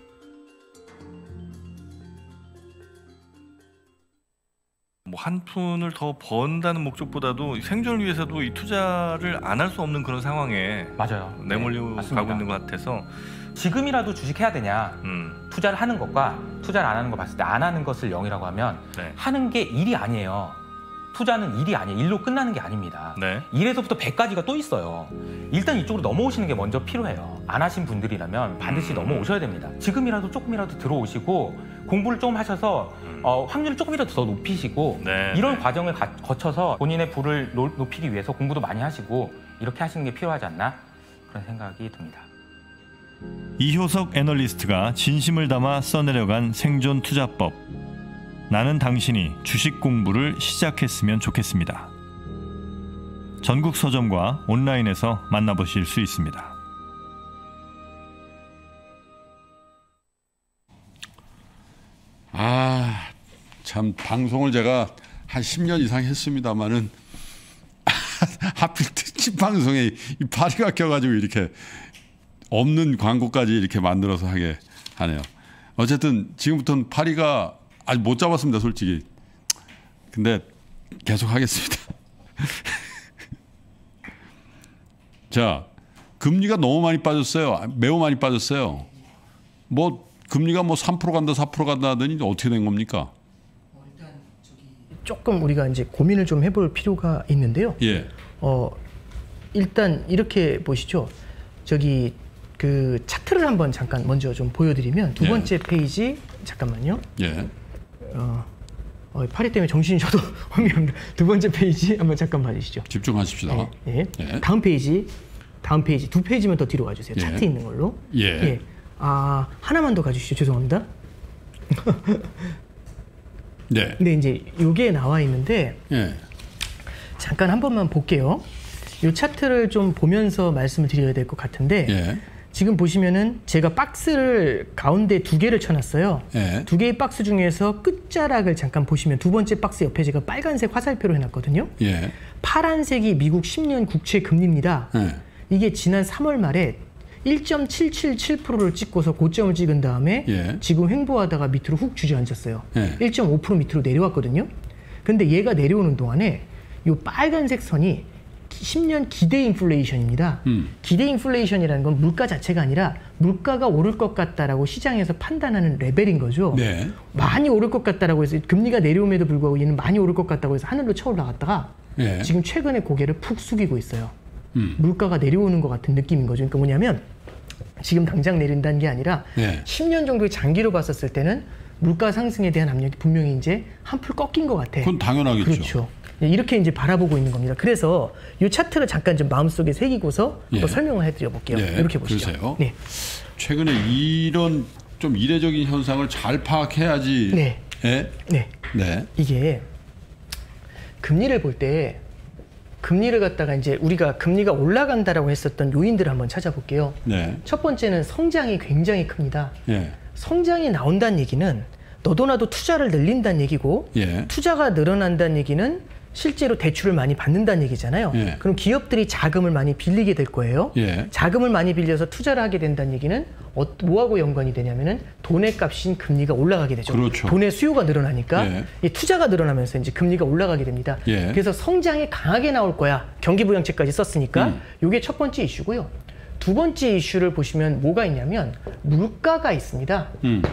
한 푼을 더 번다는 목적보다도 생존을 위해서도 이 투자를 안 할 수 없는 그런 상황에 맞아요. 내몰려 가고 있는 것 같아서 지금이라도 주식해야 되냐, 투자를 하는 것과 투자를 안 하는 거 봤을 때 안 하는 것을 0이라고 하면 하는 게 일이 아니에요. 투자는 일이 아니에요. 일로 끝나는 게 아닙니다. 1에서부터 100까지가 또 있어요. 일단 이쪽으로 넘어오시는 게 먼저 필요해요. 안 하신 분들이라면 반드시 넘어오셔야 됩니다. 지금이라도 조금이라도 들어오시고 공부를 조금 하셔서 확률을 조금이라도 더 높이시고 이런 과정을 거쳐서 본인의 부를 높이기 위해서 공부도 많이 하시고 이렇게 하시는 게 필요하지 않나 그런 생각이 듭니다. 이효석 애널리스트가 진심을 담아 써내려간 생존 투자법. 나는 당신이 주식 공부를 시작했으면 좋겠습니다. 전국 서점과 온라인에서 만나보실 수 있습니다. 참 방송을 제가 한 10년 이상 했습니다마는 하필 특집 방송에 이 파리가 껴가지고 이렇게 없는 광고까지 이렇게 만들어서 하게 하네요. 어쨌든 지금부터는 파리가 아직 못 잡았습니다, 솔직히. 근데 계속 하겠습니다. 자, 금리가 너무 많이 빠졌어요. 매우 많이 빠졌어요. 금리가 3% 간다, 4% 간다 하더니 어떻게 된 겁니까? 일단 조금 우리가 이제 고민을 좀 해볼 필요가 있는데요. 일단 이렇게 보시죠. 그 차트를 한번 잠깐 먼저 좀 보여드리면 두 번째 페이지 잠깐만요. 예. 파리 때문에 정신이 저도 혼미합니다. 두 번째 페이지 한번 잠깐 봐주시죠. 집중하십시다. 예. 다음 페이지 두 페이지만 더 뒤로 가주세요. 차트 있는 걸로. 예. 하나만 더 가주시죠. 죄송합니다. 네. 근데 이제 요게 나와 있는데 잠깐 한 번만 볼게요. 이 차트를 좀 보면서 말씀을 드려야 될 것 같은데 지금 보시면은 제가 박스를 가운데 두 개를 쳐놨어요. 두 개의 박스 중에서 끝자락을 잠깐 보시면 두 번째 박스 옆에 제가 빨간색 화살표로 해놨거든요. 파란색이 미국 10년 국채 금리입니다. 이게 지난 3월 말에 1.777%를 찍고서 고점을 찍은 다음에 지금 횡보하다가 밑으로 훅 주저앉았어요. 1.5% 밑으로 내려왔거든요. 근데 얘가 내려오는 동안에 이 빨간색 선이 10년 기대 인플레이션입니다. 기대 인플레이션이라는 건 물가 자체가 아니라 물가가 오를 것 같다라고 시장에서 판단하는 레벨인 거죠. 많이 오를 것 같다라고 해서 금리가 내려옴에도 불구하고 얘는 많이 오를 것 같다고 해서 하늘로 쳐 올라갔다가 지금 최근에 고개를 푹 숙이고 있어요. 물가가 내려오는 것 같은 느낌인 거죠. 그러니까 뭐냐면 지금 당장 내린다는 게 아니라 10년 정도의 장기로 봤었을 때는 물가 상승에 대한 압력이 분명히 이제 한풀 꺾인 것 같아. 그건 당연하겠죠. 그렇죠. 이렇게 이제 바라보고 있는 겁니다. 그래서 이 차트를 잠깐 좀 마음속에 새기고서 한번 설명을 해드려 볼게요. 이렇게 보시죠. 그러세요. 최근에 이런 좀 이례적인 현상을 잘 파악해야지. 이게 금리를 볼 때 금리를 갖다가 이제 우리가 금리가 올라간다라고 했었던 요인들을 한번 찾아볼게요. 첫 번째는 성장이 굉장히 큽니다. 성장이 나온다는 얘기는 너도 나도 투자를 늘린다는 얘기고 투자가 늘어난다는 얘기는 실제로 대출을 많이 받는다는 얘기잖아요. 그럼 기업들이 자금을 많이 빌리게 될 거예요. 자금을 많이 빌려서 투자를 하게 된다는 얘기는 뭐하고 연관이 되냐면은 돈의 값인 금리가 올라가게 되죠. 그렇죠. 돈의 수요가 늘어나니까 이 투자가 늘어나면서 이제 금리가 올라가게 됩니다. 그래서 성장이 강하게 나올 거야. 경기부양책까지 썼으니까 이게 첫 번째 이슈고요. 두 번째 이슈를 보시면 뭐가 있냐면 물가가 있습니다.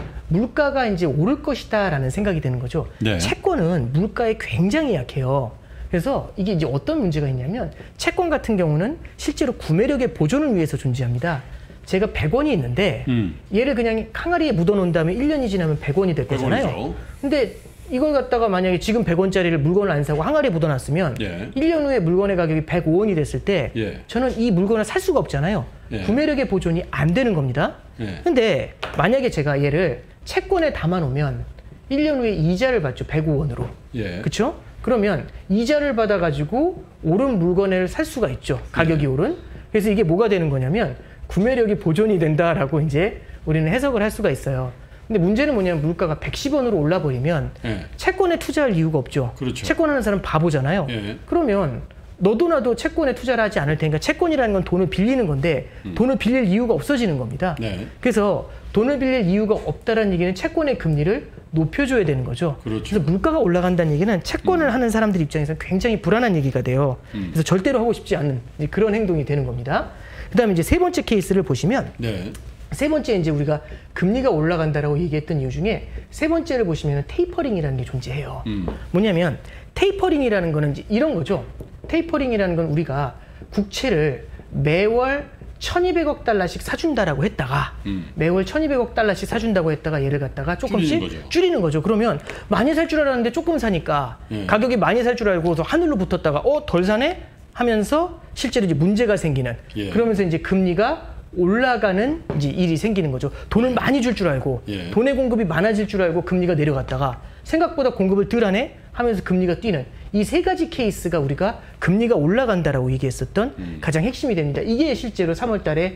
물가가 이제 오를 것이다라는 생각이 드는 거죠. 채권은 물가에 굉장히 약해요. 그래서 이게 이제 어떤 문제가 있냐면 채권 같은 경우는 실제로 구매력의 보존을 위해서 존재합니다. 제가 100원이 있는데 얘를 그냥 항아리에 묻어놓은 다음에 1년이 지나면 100원이 될 거잖아요. 100원이죠. 근데 이걸 갖다가 만약에 지금 100원짜리를 물건을 안 사고 항아리에 묻어놨으면 1년 후에 물건의 가격이 105원이 됐을 때 저는 이 물건을 살 수가 없잖아요. 구매력의 보존이 안 되는 겁니다. 근데 만약에 제가 얘를 채권에 담아놓으면 1년 후에 이자를 받죠. 105원으로. 그렇죠? 그러면 이자를 받아가지고 오른 물건을 살 수가 있죠. 가격이 오른. 그래서 이게 뭐가 되는 거냐면 구매력이 보존이 된다라고 이제 우리는 해석을 할 수가 있어요. 근데 문제는 뭐냐면 물가가 110원으로 올라버리면 채권에 투자할 이유가 없죠. 그렇죠. 채권하는 사람 바보잖아요. 그러면 너도 나도 채권에 투자를 하지 않을 테니까 채권이라는 건 돈을 빌리는 건데 돈을 빌릴 이유가 없어지는 겁니다. 그래서 돈을 빌릴 이유가 없다는 얘기는 채권의 금리를 높여줘야 되는 거죠. 그래서 물가가 올라간다는 얘기는 채권을 하는 사람들 입장에서는 굉장히 불안한 얘기가 돼요. 그래서 절대로 하고 싶지 않은 그런 행동이 되는 겁니다. 그 다음에 이제 세 번째 케이스를 보시면 세 번째 이제 우리가 금리가 올라간다라고 얘기했던 이유 중에 세 번째를 보시면 테이퍼링이라는 게 존재해요. 뭐냐면 테이퍼링이라는 거는 이제 이런 거죠. 테이퍼링이라는 건 우리가 국채를 매월 1200억 달러씩 사준다라고 했다가 매월 1200억 달러씩 사준다고 했다가 얘를 갖다가 조금씩 줄이는 거죠. 그러면 많이 살 줄 알았는데 조금 사니까 가격이 많이 살 줄 알고서 하늘로 붙었다가 덜 사네? 하면서 실제로 이제 문제가 생기는 그러면서 이제 금리가 올라가는 이제 일이 생기는 거죠. 돈을 많이 줄 줄 알고 돈의 공급이 많아질 줄 알고 금리가 내려갔다가 생각보다 공급을 덜 하네? 하면서 금리가 뛰는 이 세 가지 케이스가 우리가 금리가 올라간다라고 얘기했었던 가장 핵심이 됩니다. 이게 실제로 3월 달에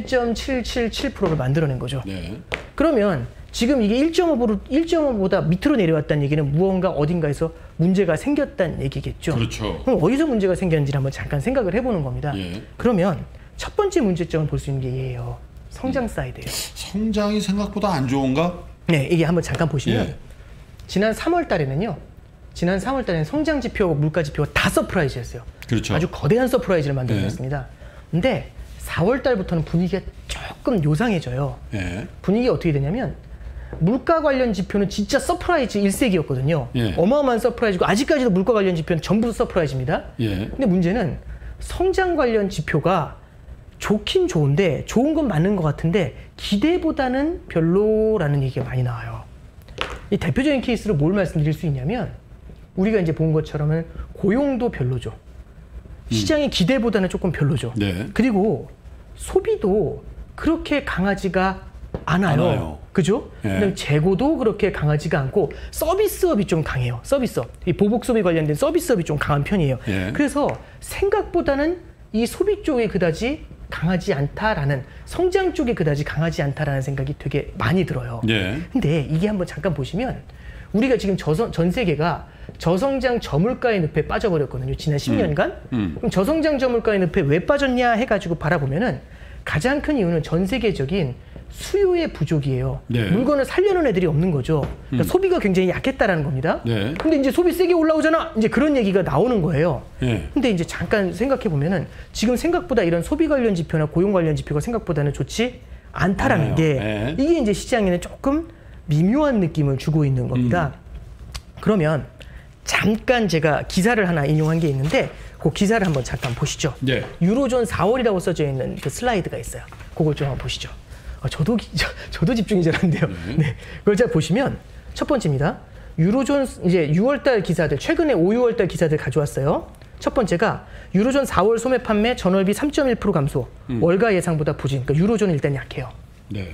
1.777%를 만들어낸 거죠. 그러면 지금 이게 1.5보다 밑으로 내려왔다는 얘기는 무언가 어딘가에서 문제가 생겼다는 얘기겠죠. 그렇죠. 그럼 어디서 문제가 생겼는지 한번 잠깐 생각을 해보는 겁니다. 그러면 첫 번째 문제점을 볼 수 있는 게 얘예요. 성장 사이드예요. 성장이 생각보다 안 좋은가? 네, 이게 한번 잠깐 보시면 지난 3월 달에는 성장 지표하고 물가 지표가 다 서프라이즈였어요. 그렇죠. 아주 거대한 서프라이즈를 만들어냈습니다. 근데 4월 달부터는 분위기가 조금 요상해져요. 분위기가 어떻게 되냐면 물가 관련 지표는 진짜 서프라이즈 일색이었거든요. 어마어마한 서프라이즈고 아직까지도 물가 관련 지표는 전부 서프라이즈입니다. 근데 문제는 성장 관련 지표가 좋긴 좋은데 좋은 건 맞는 것 같은데 기대보다는 별로라는 얘기가 많이 나와요. 이 대표적인 케이스로 뭘 말씀드릴 수 있냐면 우리가 이제 본 것처럼은 고용도 별로죠. 시장의 기대보다는 조금 별로죠. 네. 그리고 소비도 그렇게 강하지가 않아요. 그죠? 네. 재고도 그렇게 강하지가 않고 서비스업이 좀 강해요. 서비스업. 이 보복 소비 관련된 서비스업이 좀 강한 편이에요. 네. 그래서 생각보다는 이 소비 쪽에 그다지 강하지 않다라는, 성장 쪽에 그다지 강하지 않다라는 생각이 되게 많이 들어요. 네. 근데 이게 한번 잠깐 보시면 우리가 지금 전 세계가 저성장 저물가의 늪에 빠져버렸거든요. 지난 10년간. 그럼 저성장 저물가의 늪에 왜 빠졌냐 해가지고 바라보면은 가장 큰 이유는 전 세계적인 수요의 부족이에요. 네. 물건을 살려는 애들이 없는 거죠. 그러니까 소비가 굉장히 약했다라는 겁니다. 네. 근데 이제 소비 세게 올라오잖아. 이제 그런 얘기가 나오는 거예요. 네. 근데 이제 잠깐 생각해 보면은 지금 생각보다 이런 소비 관련 지표나 고용 관련 지표가 생각보다는 좋지 않다라는 게 네. 이게 이제 시장에는 조금 미묘한 느낌을 주고 있는 겁니다. 그러면 잠깐 제가 기사를 하나 인용한 게 있는데 그 기사를 한번 잠깐 보시죠. 네. 유로존 4월이라고 써져 있는 그 슬라이드가 있어요. 그걸 좀 한번 보시죠. 저도 집중이 잘 안 돼요. 네. 그걸 잘 보시면 첫 번째입니다. 유로존 이제 6월달 기사들, 최근에 5, 6월달 기사들 가져왔어요. 첫 번째가 유로존 4월 소매 판매 전월비 3.1% 감소, 월가 예상보다 부진. 그러니까 유로존은 일단 약해요. 네.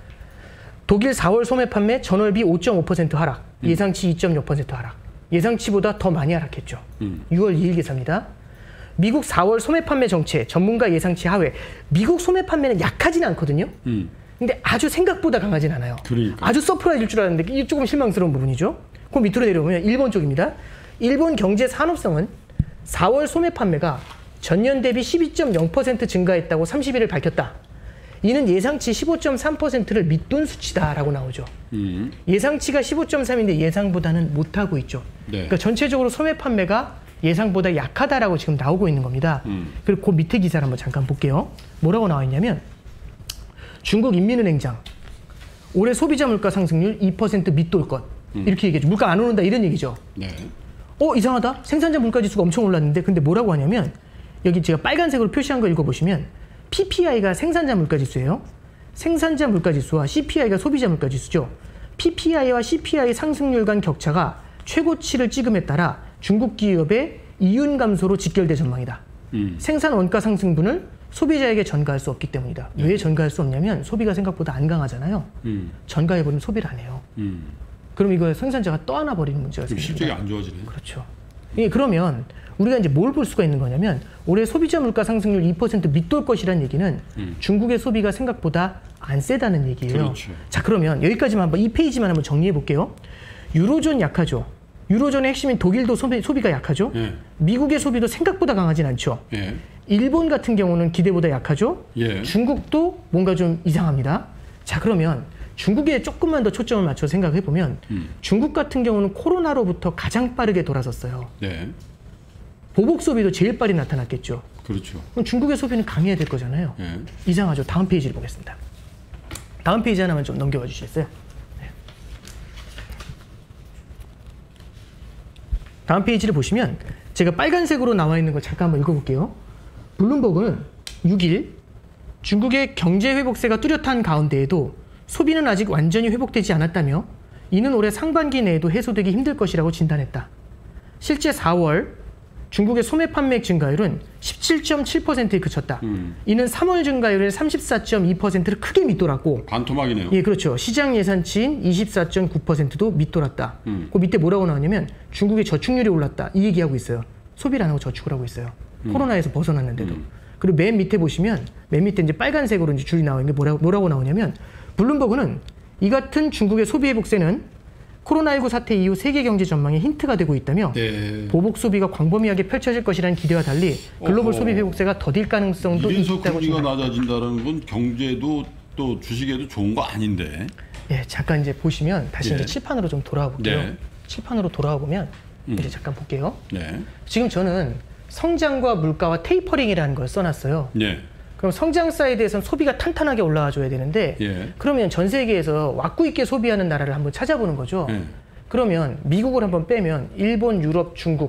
독일 4월 소매 판매 전월비 5.5% 하락, 예상치 2.6% 하락. 예상치보다 더 많이 하락했죠. 6월 2일 기사입니다. 미국 4월 소매 판매 정체, 전문가 예상치 하회. 미국 소매 판매는 약하진 않거든요. 근데 아주 생각보다 강하진 않아요. 그러니까. 아주 서프라이즈일 줄 알았는데 이게 조금 실망스러운 부분이죠. 그 밑으로 내려오면 일본 쪽입니다. 일본 경제 산업성은 4월 소매 판매가 전년 대비 12.0% 증가했다고 30일을 밝혔다. 이는 예상치 15.3%를 밑돈 수치다라고 나오죠. 예상치가 15.3인데 예상보다는 못하고 있죠. 네. 그러니까 전체적으로 소매 판매가 예상보다 약하다라고 지금 나오고 있는 겁니다. 그리고 그 밑에 기사를 한번 잠깐 볼게요. 뭐라고 나와 있냐면 중국 인민은행장 올해 소비자 물가 상승률 2% 밑돌 것 이렇게 얘기해줘. 물가 안 오른다 이런 얘기죠. 네. 이상하다. 생산자 물가 지수가 엄청 올랐는데 근데 뭐라고 하냐면 여기 제가 빨간색으로 표시한 거 읽어보시면 PPI가 생산자 물가 지수예요. 생산자 물가 지수와 CPI가 소비자 물가 지수죠. PPI와 CPI 상승률 간 격차가 최고치를 찍음에 따라 중국 기업의 이윤 감소로 직결될 전망이다. 생산 원가 상승분을 소비자에게 전가할 수 없기 때문이다. 왜 전가할 수 없냐면 소비가 생각보다 안 강하잖아요. 전가해버리면 소비를 안 해요. 그럼 이거 생산자가 떠안아 버리는 문제가 생깁니다. 실적이 안 좋아지네. 그렇죠. 예, 그러면 우리가 이제 뭘 볼 수가 있는 거냐면 올해 소비자 물가 상승률 2% 밑돌 것이라는 얘기는 중국의 소비가 생각보다 안 세다는 얘기예요. 그렇죠. 자, 그러면 여기까지만 한번 이 페이지만 한번 정리해 볼게요. 유로존 약하죠. 유로존의 핵심인 독일도 소비가 약하죠. 예. 미국의 소비도 생각보다 강하진 않죠. 예. 일본 같은 경우는 기대보다 약하죠. 예. 중국도 뭔가 좀 이상합니다. 자, 그러면 중국에 조금만 더 초점을 맞춰 생각해 보면 중국 같은 경우는 코로나로부터 가장 빠르게 돌아섰어요. 네. 보복 소비도 제일 빨리 나타났겠죠. 그렇죠. 그럼 중국의 소비는 강해야 될 거잖아요. 예. 이상하죠. 다음 페이지를 보겠습니다. 다음 페이지 하나만 좀 넘겨봐 주시겠어요? 네. 다음 페이지를 보시면 제가 빨간색으로 나와 있는 걸 잠깐 한번 읽어볼게요. 블룸버그는 6일 중국의 경제 회복세가 뚜렷한 가운데에도 소비는 아직 완전히 회복되지 않았다며 이는 올해 상반기 내에도 해소되기 힘들 것이라고 진단했다. 실제 4월 중국의 소매 판매액 증가율은 17.7%에 그쳤다. 이는 3월 증가율의 34.2%를 크게 밑돌았고 반토막이네요. 예, 그렇죠. 시장 예상치인 24.9%도 밑돌았다. 그 밑에 뭐라고 나오냐면 중국의 저축률이 올랐다. 이 얘기하고 있어요. 소비를 안 하고 저축을 하고 있어요. 코로나에서 벗어났는데도. 그리고 맨 밑에 보시면 맨 밑에 이제 빨간색으로 이제 줄이 나와 있는 게 뭐라고 나오냐면 블룸버그는 이 같은 중국의 소비 회복세는 코로나19 사태 이후 세계 경제 전망에 힌트가 되고 있다며 네. 보복 소비가 광범위하게 펼쳐질 것이라는 기대와 달리 글로벌 소비 회복세가 더딜 가능성도 이래서 있다고 금리가 생각합니다. 낮아진다는 건 경제도 또 주식에도 좋은 거 아닌데. 예, 잠깐 이제 보시면 다시 네. 이제 칠판으로 좀 돌아와 볼게요. 네. 칠판으로 돌아와 보면 이제 잠깐 볼게요. 네. 지금 저는 성장과 물가와 테이퍼링이라는 걸 써놨어요. 네. 그럼 성장 사이드에서는 소비가 탄탄하게 올라와 줘야 되는데 예. 그러면 전 세계에서 왁구 있게 소비하는 나라를 한번 찾아보는 거죠. 예. 그러면 미국을 한번 빼면 일본, 유럽, 중국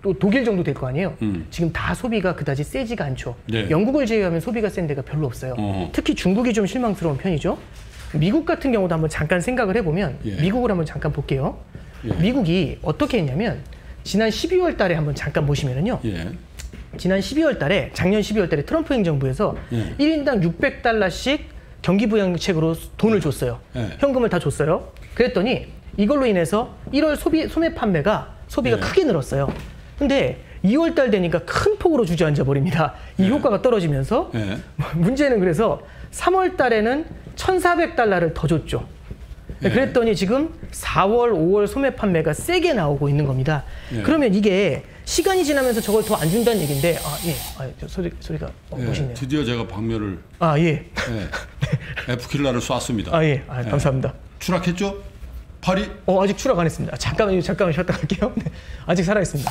또 독일 정도 될 거 아니에요. 지금 다 소비가 그다지 세지가 않죠. 네. 영국을 제외하면 소비가 센 데가 별로 없어요. 특히 중국이 좀 실망스러운 편이죠. 미국 같은 경우도 한번 잠깐 생각을 해보면 예. 미국을 한번 잠깐 볼게요. 예. 미국이 어떻게 했냐면 지난 12월 달에 한번 잠깐 보시면은요. 예. 지난 12월 달에 작년 12월 달에 트럼프 행정부에서 1인당 600달러씩 경기부양책으로 돈을 줬어요. 현금을 다 줬어요. 그랬더니 이걸로 인해서 1월 소매 판매가 소비가 크게 늘었어요. 근데 2월 달 되니까 큰 폭으로 주저앉아 버립니다. 이 효과가 떨어지면서 문제는 그래서 3월 달에는 1,400달러를 더 줬죠. 그랬더니 지금 4월, 5월 소매 판매가 세게 나오고 있는 겁니다. 그러면 이게 시간이 지나면서 저걸 더 안 준다는 얘기인데, 소리가 멋있네요. 드디어 제가 방면을 F킬러를 쐈습니다. 감사합니다. 추락했죠? 팔이? 아직 추락 안 했습니다. 잠깐만 쉬었다 갈게요. 네, 아직 살아 있습니다.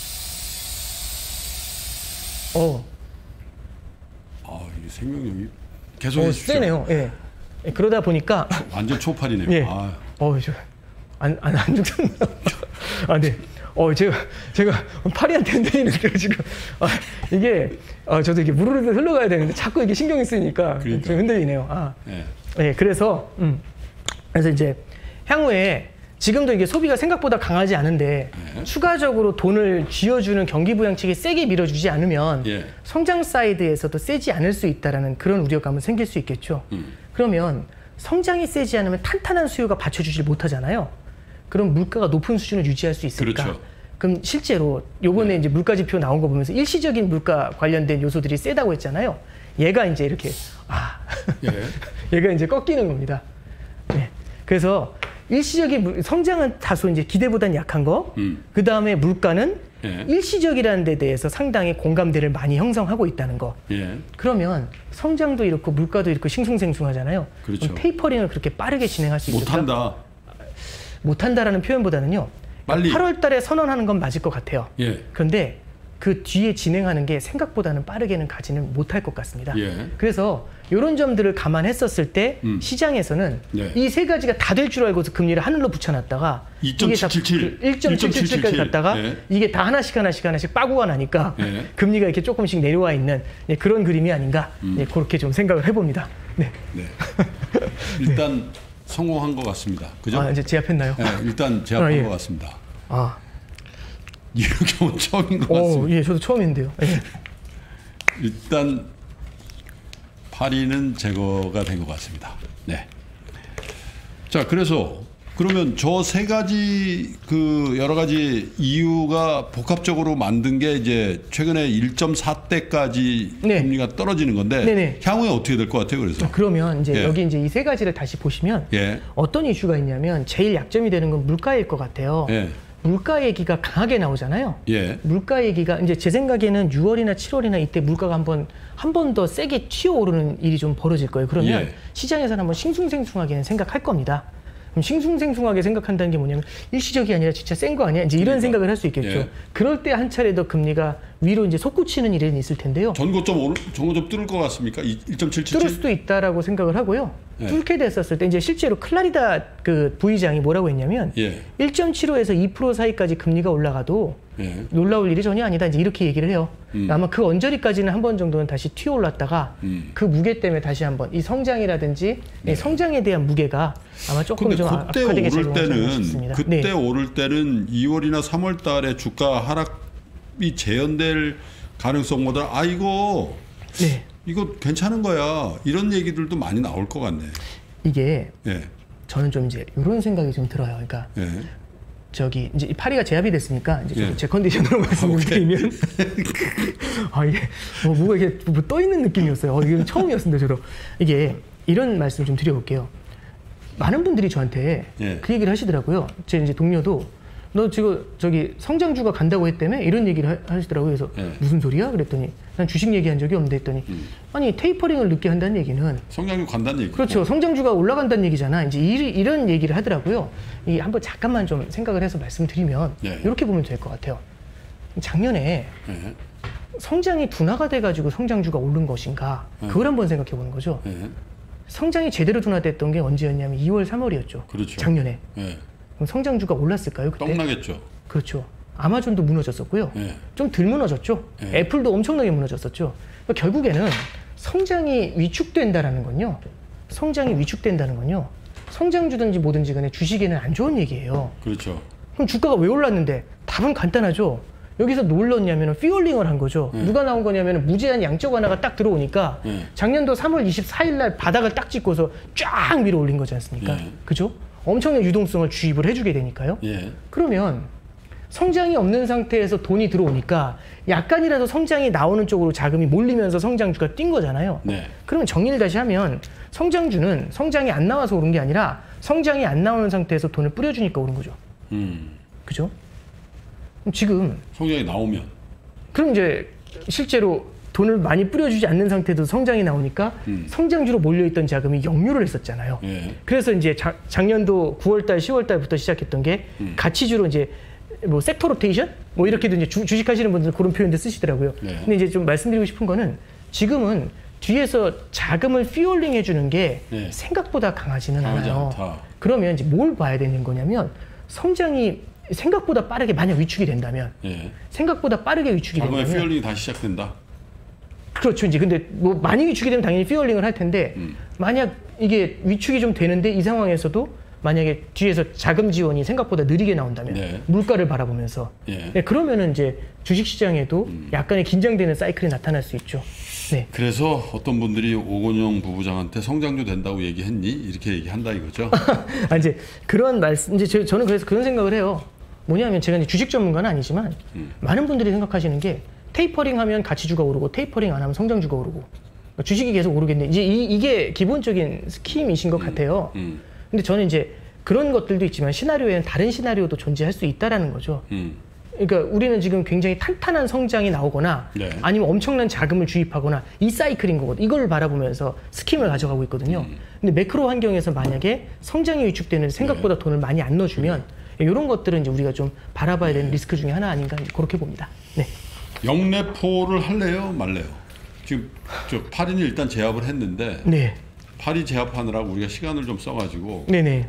이게 생명력이 계속 해주시죠. 세네요. 예. 그러다 보니까 완전 초팔이네요. 예. 안 죽었나? 네. 제가 팔이한테 흔들리는데 지금 이게 저도 이게 무르르 흘러가야 되는데 자꾸 이게 신경이 쓰이니까 좀 흔들리네요. 그래서 이제 향후에 지금도 이게 소비가 생각보다 강하지 않은데 추가적으로 돈을 쥐어주는 경기부양책이 세게 밀어주지 않으면 성장 사이드에서도 세지 않을 수 있다라는 그런 우려감은 생길 수 있겠죠. 그러면 성장이 세지 않으면 탄탄한 수요가 받쳐주지 못하잖아요. 그럼 물가가 높은 수준을 유지할 수 있을까? 그렇죠. 그럼 실제로 요번에 이제 물가 지표 나온 거 보면서 일시적인 물가 관련된 요소들이 세다고 했잖아요. 얘가 이제 이렇게 얘가 이제 꺾이는 겁니다. 그래서 일시적인 성장은 다소 이제 기대보단 약한 거, 그 다음에 물가는 일시적이라는 데 대해서 상당히 공감대를 많이 형성하고 있다는 거. 그러면 성장도 이렇고 물가도 이렇고 싱숭생숭하잖아요. 그렇죠. 테이퍼링을 그렇게 빠르게 진행할 수 있을까? 못한다. 못한다라는 표현보다는요. 빨리 8월 달에 선언하는 건 맞을 것 같아요. 그런데 그 뒤에 진행하는 게 생각보다는 빠르게는 가지는 못할 것 같습니다. 그래서 이런 점들을 감안했었을 때 시장에서는 이 세 가지가 다 될 줄 알고서 금리를 하늘로 붙여놨다가 1.777까지 갔다가 이게 다 하나씩 빠구가 나니까 금리가 이렇게 조금씩 내려와 있는 그런 그림이 아닌가 그렇게 좀 생각을 해봅니다. 일단 성공한 것 같습니다. 그죠? 이제 제압했나요? 일단 제압한 것 같습니다. 이런 경우 처음인 것 같습니다. 저도 처음인데요. 일단 파리는 제거가 된 것 같습니다. 자, 그러면 저 세 가지 여러 가지 이유가 복합적으로 만든 게 이제 최근에 1.4대까지 금리가 떨어지는 건데 향후에 어떻게 될 것 같아요? 그래서 그러면 이제 여기 이제 이 세 가지를 다시 보시면 어떤 이슈가 있냐면 제일 약점이 되는 건 물가일 것 같아요. 물가 얘기가 강하게 나오잖아요. 물가 얘기가 이제 제 생각에는 6월이나 7월이나 이때 물가가 한 번 더 세게 튀어오르는 일이 좀 벌어질 거예요. 그러면 시장에서는 한번 싱숭생숭하게 생각할 겁니다. 그럼 싱숭생숭하게 생각한다는 게 뭐냐면 일시적이 아니라 진짜 센 거 아니야? 이제 이런 생각을 할 수 있겠죠. 그럴 때 한 차례 더 금리가 위로 이제 솟구치는 일은 있을 텐데요. 전고점 뚫을 것 같습니까? 1.777? 뚫을 수도 있다라고 생각을 하고요. 뚫게 됐었을 때 이제 실제로 클라리다 그 부의장이 뭐라고 했냐면 1.75에서 2% 사이까지 금리가 올라가도 놀라울 일이 전혀 아니다. 이제 이렇게 얘기를 해요. 아마 그 언저리까지는 한 번 정도는 다시 튀어 올랐다가 그 무게 때문에 다시 한번 이 성장이라든지 성장에 대한 무게가 아마 조금 좀 악화되게 작용할 수 있습니다. 그때 오를 때는 2월이나 3월 달에 주가 하락이 재현될 가능성보다 이거 괜찮은 거야. 이런 얘기들도 많이 나올 것 같네. 이게 저는 좀 이제 이런 생각이 좀 들어요. 그러니까 저기 이제 파리가 제압이 됐으니까 이제 제 컨디션으로 말씀드리면 이게 뭐가 이게 떠 있는 느낌이었어요. 이게 처음이었습니다. 저도 이게 이런 말씀 좀 드려볼게요. 많은 분들이 저한테 그 얘기를 하시더라고요. 제 이제 동료도 너 지금 저기 성장주가 간다고 했다며 이런 얘기를 하시더라고요. 그래서 무슨 소리야? 그랬더니 난 주식 얘기한 적이 없는데 했더니 아니 테이퍼링을 늦게 한다는 얘기는 성장주 간다는 얘기. 그렇죠. 성장주가 올라간다는 얘기잖아. 이제 이런 얘기를 하더라고요. 이 한번 잠깐만 좀 생각을 해서 말씀드리면 이렇게 보면 될 것 같아요. 작년에 성장이 둔화가 돼가지고 성장주가 오른 것인가? 그걸 한번 생각해 보는 거죠. 성장이 제대로 둔화됐던 게 언제였냐면 2월, 3월이었죠. 그렇죠. 작년에. 그럼 성장주가 올랐을까요? 그때? 떡나겠죠. 그렇죠. 아마존도 무너졌었고요. 예. 좀 덜 무너졌죠. 예. 애플도 엄청나게 무너졌었죠. 그러니까 결국에는 성장이 위축된다는 건요. 성장주든지 뭐든지 간에 주식에는 안 좋은 얘기예요. 그렇죠. 그럼 주가가 왜 올랐는데? 답은 간단하죠. 여기서 뭘 넣었냐면 피어링을 한 거죠. 누가 나온 거냐면 무제한 양적 완화가 딱 들어오니까 작년도 3월 24일 날 바닥을 딱 찍고서 쫙 밀어 올린 거지 않습니까? 그죠? 엄청난 유동성을 주입을 해주게 되니까요. 그러면 성장이 없는 상태에서 돈이 들어오니까 약간이라도 성장이 나오는 쪽으로 자금이 몰리면서 성장주가 뛴 거잖아요. 그러면 정리를 다시 하면 성장주는 성장이 안 나와서 오른 게 아니라 성장이 안 나오는 상태에서 돈을 뿌려주니까 오른 거죠. 그죠? 지금 성장이 나오면 그럼 이제 실제로 돈을 많이 뿌려주지 않는 상태도 성장이 나오니까 성장주로 몰려있던 자금이 역류를 했었잖아요. 그래서 이제 작년도 9월달, 10월달부터 시작했던 게 가치주로 이제 뭐 섹터 로테이션? 뭐 이렇게도 이제 주식하시는 분들 그런 표현도 쓰시더라고요. 근데 이제 좀 말씀드리고 싶은 거는 지금은 뒤에서 자금을 피어링 해주는 게 생각보다 강하지는 않아요. 그러면 이제 뭘 봐야 되는 거냐면 성장이 생각보다 빠르게 만약 위축이 된다면 생각보다 빠르게 위축이 된다면 자금의 피어링이 다시 시작된다. 그렇죠. 이제 근데 뭐 많이 위축이 되면 당연히 피어링을 할 텐데 만약 이게 위축이 좀 되는데 이 상황에서도 만약에 뒤에서 자금 지원이 생각보다 느리게 나온다면 물가를 바라보면서 그러면은 이제 주식시장에도 약간의 긴장되는 사이클이 나타날 수 있죠. 그래서 어떤 분들이 오건영 부부장한테 성장주 된다고 얘기했니? 이렇게 얘기한다 이거죠. 이제 그런 말씀 이제 저는 그래서 그런 생각을 해요. 뭐냐면 제가 이제 주식 전문가는 아니지만 많은 분들이 생각하시는 게 테이퍼링 하면 가치주가 오르고 테이퍼링 안 하면 성장주가 오르고 주식이 계속 오르겠네. 이제 이게 기본적인 스킴이신 것 같아요. 근데 저는 이제 그런 것들도 있지만 시나리오에는 다른 시나리오도 존재할 수 있다라는 거죠. 그러니까 우리는 지금 굉장히 탄탄한 성장이 나오거나 아니면 엄청난 자금을 주입하거나 이 사이클인 거거든요. 이걸 바라보면서 스킴을 가져가고 있거든요. 근데 매크로 환경에서 만약에 성장이 위축되는 생각보다 돈을 많이 안 넣어주면 이런 것들은 이제 우리가 좀 바라봐야 되는 리스크 중에 하나 아닌가 그렇게 봅니다. 영래포를 할래요? 말래요? 지금 저 파리는 일단 제압을 했는데 파리 제압하느라고 우리가 시간을 좀 써가지고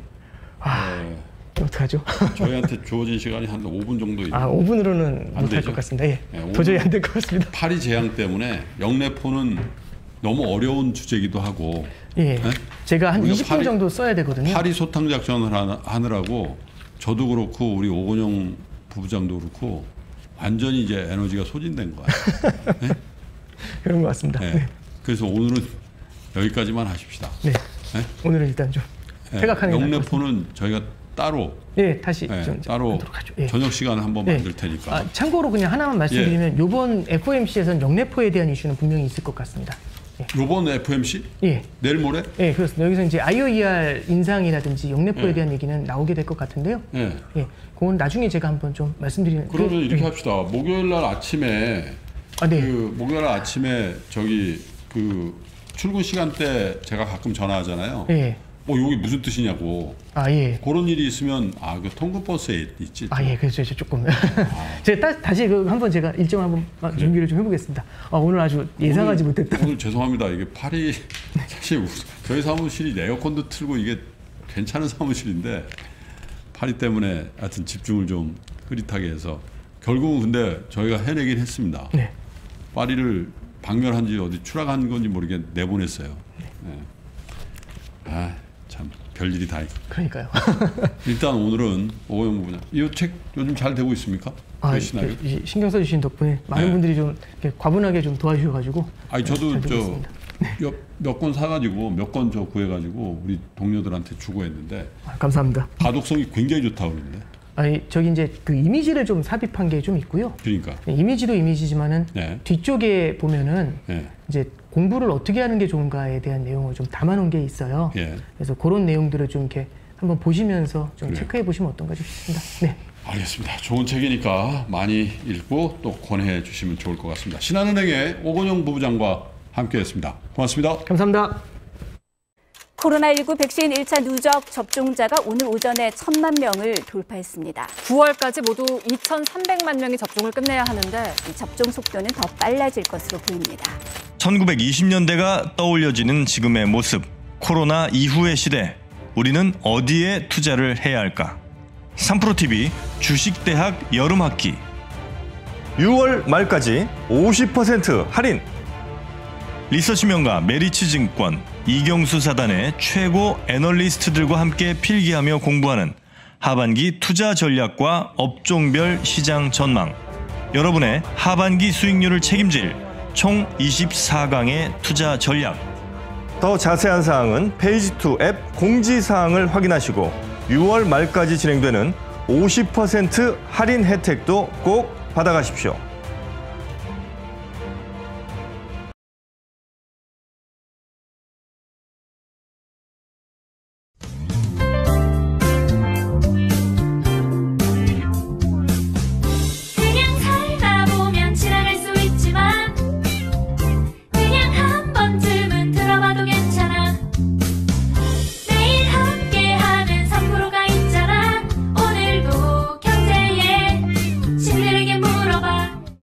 어떡하죠? 저희한테 주어진 시간이 한 5분 정도 있는데 5분으로는 못할 것 같습니다. 도저히 안 될 것 같습니다. 파리 재앙 때문에 영래포는 너무 어려운 주제이기도 하고 제가 한 20분 정도 써야 되거든요. 파리 소탕 작전을 하느라고 저도 그렇고 우리 오건영 부부장도 그렇고 완전히 이제 에너지가 소진된 거야. 그런 것 같습니다. 그래서 오늘은 여기까지만 하십시다. 오늘은 일단 좀 생각하는 게 영래포는 저희가 따로 다시 좀 따로 저녁 시간을 한번 만들 테니까. 참고로 그냥 하나만 말씀드리면 이번 FOMC에서는 영래포에 대한 이슈는 분명히 있을 것 같습니다. 이번 FOMC? 내일 모레? 그렇습니다. 여기서 이제 IOER 인상이라든지 영래포에 대한 얘기는 나오게 될 것 같은데요. 그건 나중에 제가 한번 좀 말씀드리는. 그러면 이렇게 합시다. 목요일 날 아침에 목요일 날 아침에 저기 그 출근 시간대 제가 가끔 전화하잖아요. 여기 무슨 뜻이냐고. 그런 일이 있으면 그 통근버스에 있지. 그렇죠. 조금. 제가 다시 한번 제가 일정 한번 준비를 좀 해보겠습니다. 오늘 아주 예상하지 못했다. 오늘 죄송합니다. 이게 파리 사실 저희 사무실이 에어컨도 틀고 이게 괜찮은 사무실인데 파리 때문에 하여튼 집중을 좀 흐릿하게 해서 결국은 근데 저희가 해내긴 했습니다. 파리를 방면한지 어디 추락한 건지 모르게 내보냈어요. 참 별일이 다 있고. 그러니까요. 일단 오늘은 오건영 부부장 이 책 요즘 잘 되고 있습니까? 시나리오? 신경 써주신 덕분에 많은 분들이 좀 과분하게 좀 도와주셔가지고. 저도 몇 권 사가지고 몇 권 구해가지고 우리 동료들한테 주고 했는데. 감사합니다. 가독성이 굉장히 좋다고 그러는데. 저기 이제 그 이미지를 좀 삽입한 게 좀 있고요. 그러니까. 이미지도 이미지지만은 뒤쪽에 보면은 이제 공부를 어떻게 하는 게 좋은가에 대한 내용을 좀 담아놓은 게 있어요. 그래서 그런 내용들을 좀 이렇게 한번 보시면서 좀 체크해 보시면 어떤가 싶습니다. 알겠습니다. 좋은 책이니까 많이 읽고 또 권해 주시면 좋을 것 같습니다. 신한은행의 오건영 부부장과 함께했습니다. 고맙습니다. 감사합니다. 코로나19 백신 1차 누적 접종자가 오늘 오전에 1,000만 명을 돌파했습니다. 9월까지 모두 2,300만 명이 접종을 끝내야 하는데 이 접종 속도는 더 빨라질 것으로 보입니다. 1920년대가 떠올려지는 지금의 모습, 코로나 이후의 시대, 우리는 어디에 투자를 해야 할까? 3프로TV 주식대학 여름학기 6월 말까지 50% 할인. 리서치 명가 메리츠증권 이경수 사단의 최고 애널리스트들과 함께 필기하며 공부하는 하반기 투자 전략과 업종별 시장 전망. 여러분의 하반기 수익률을 책임질 총 24강의 투자 전략. 더 자세한 사항은 페이지2 앱 공지사항을 확인하시고 6월 말까지 진행되는 50% 할인 혜택도 꼭 받아가십시오.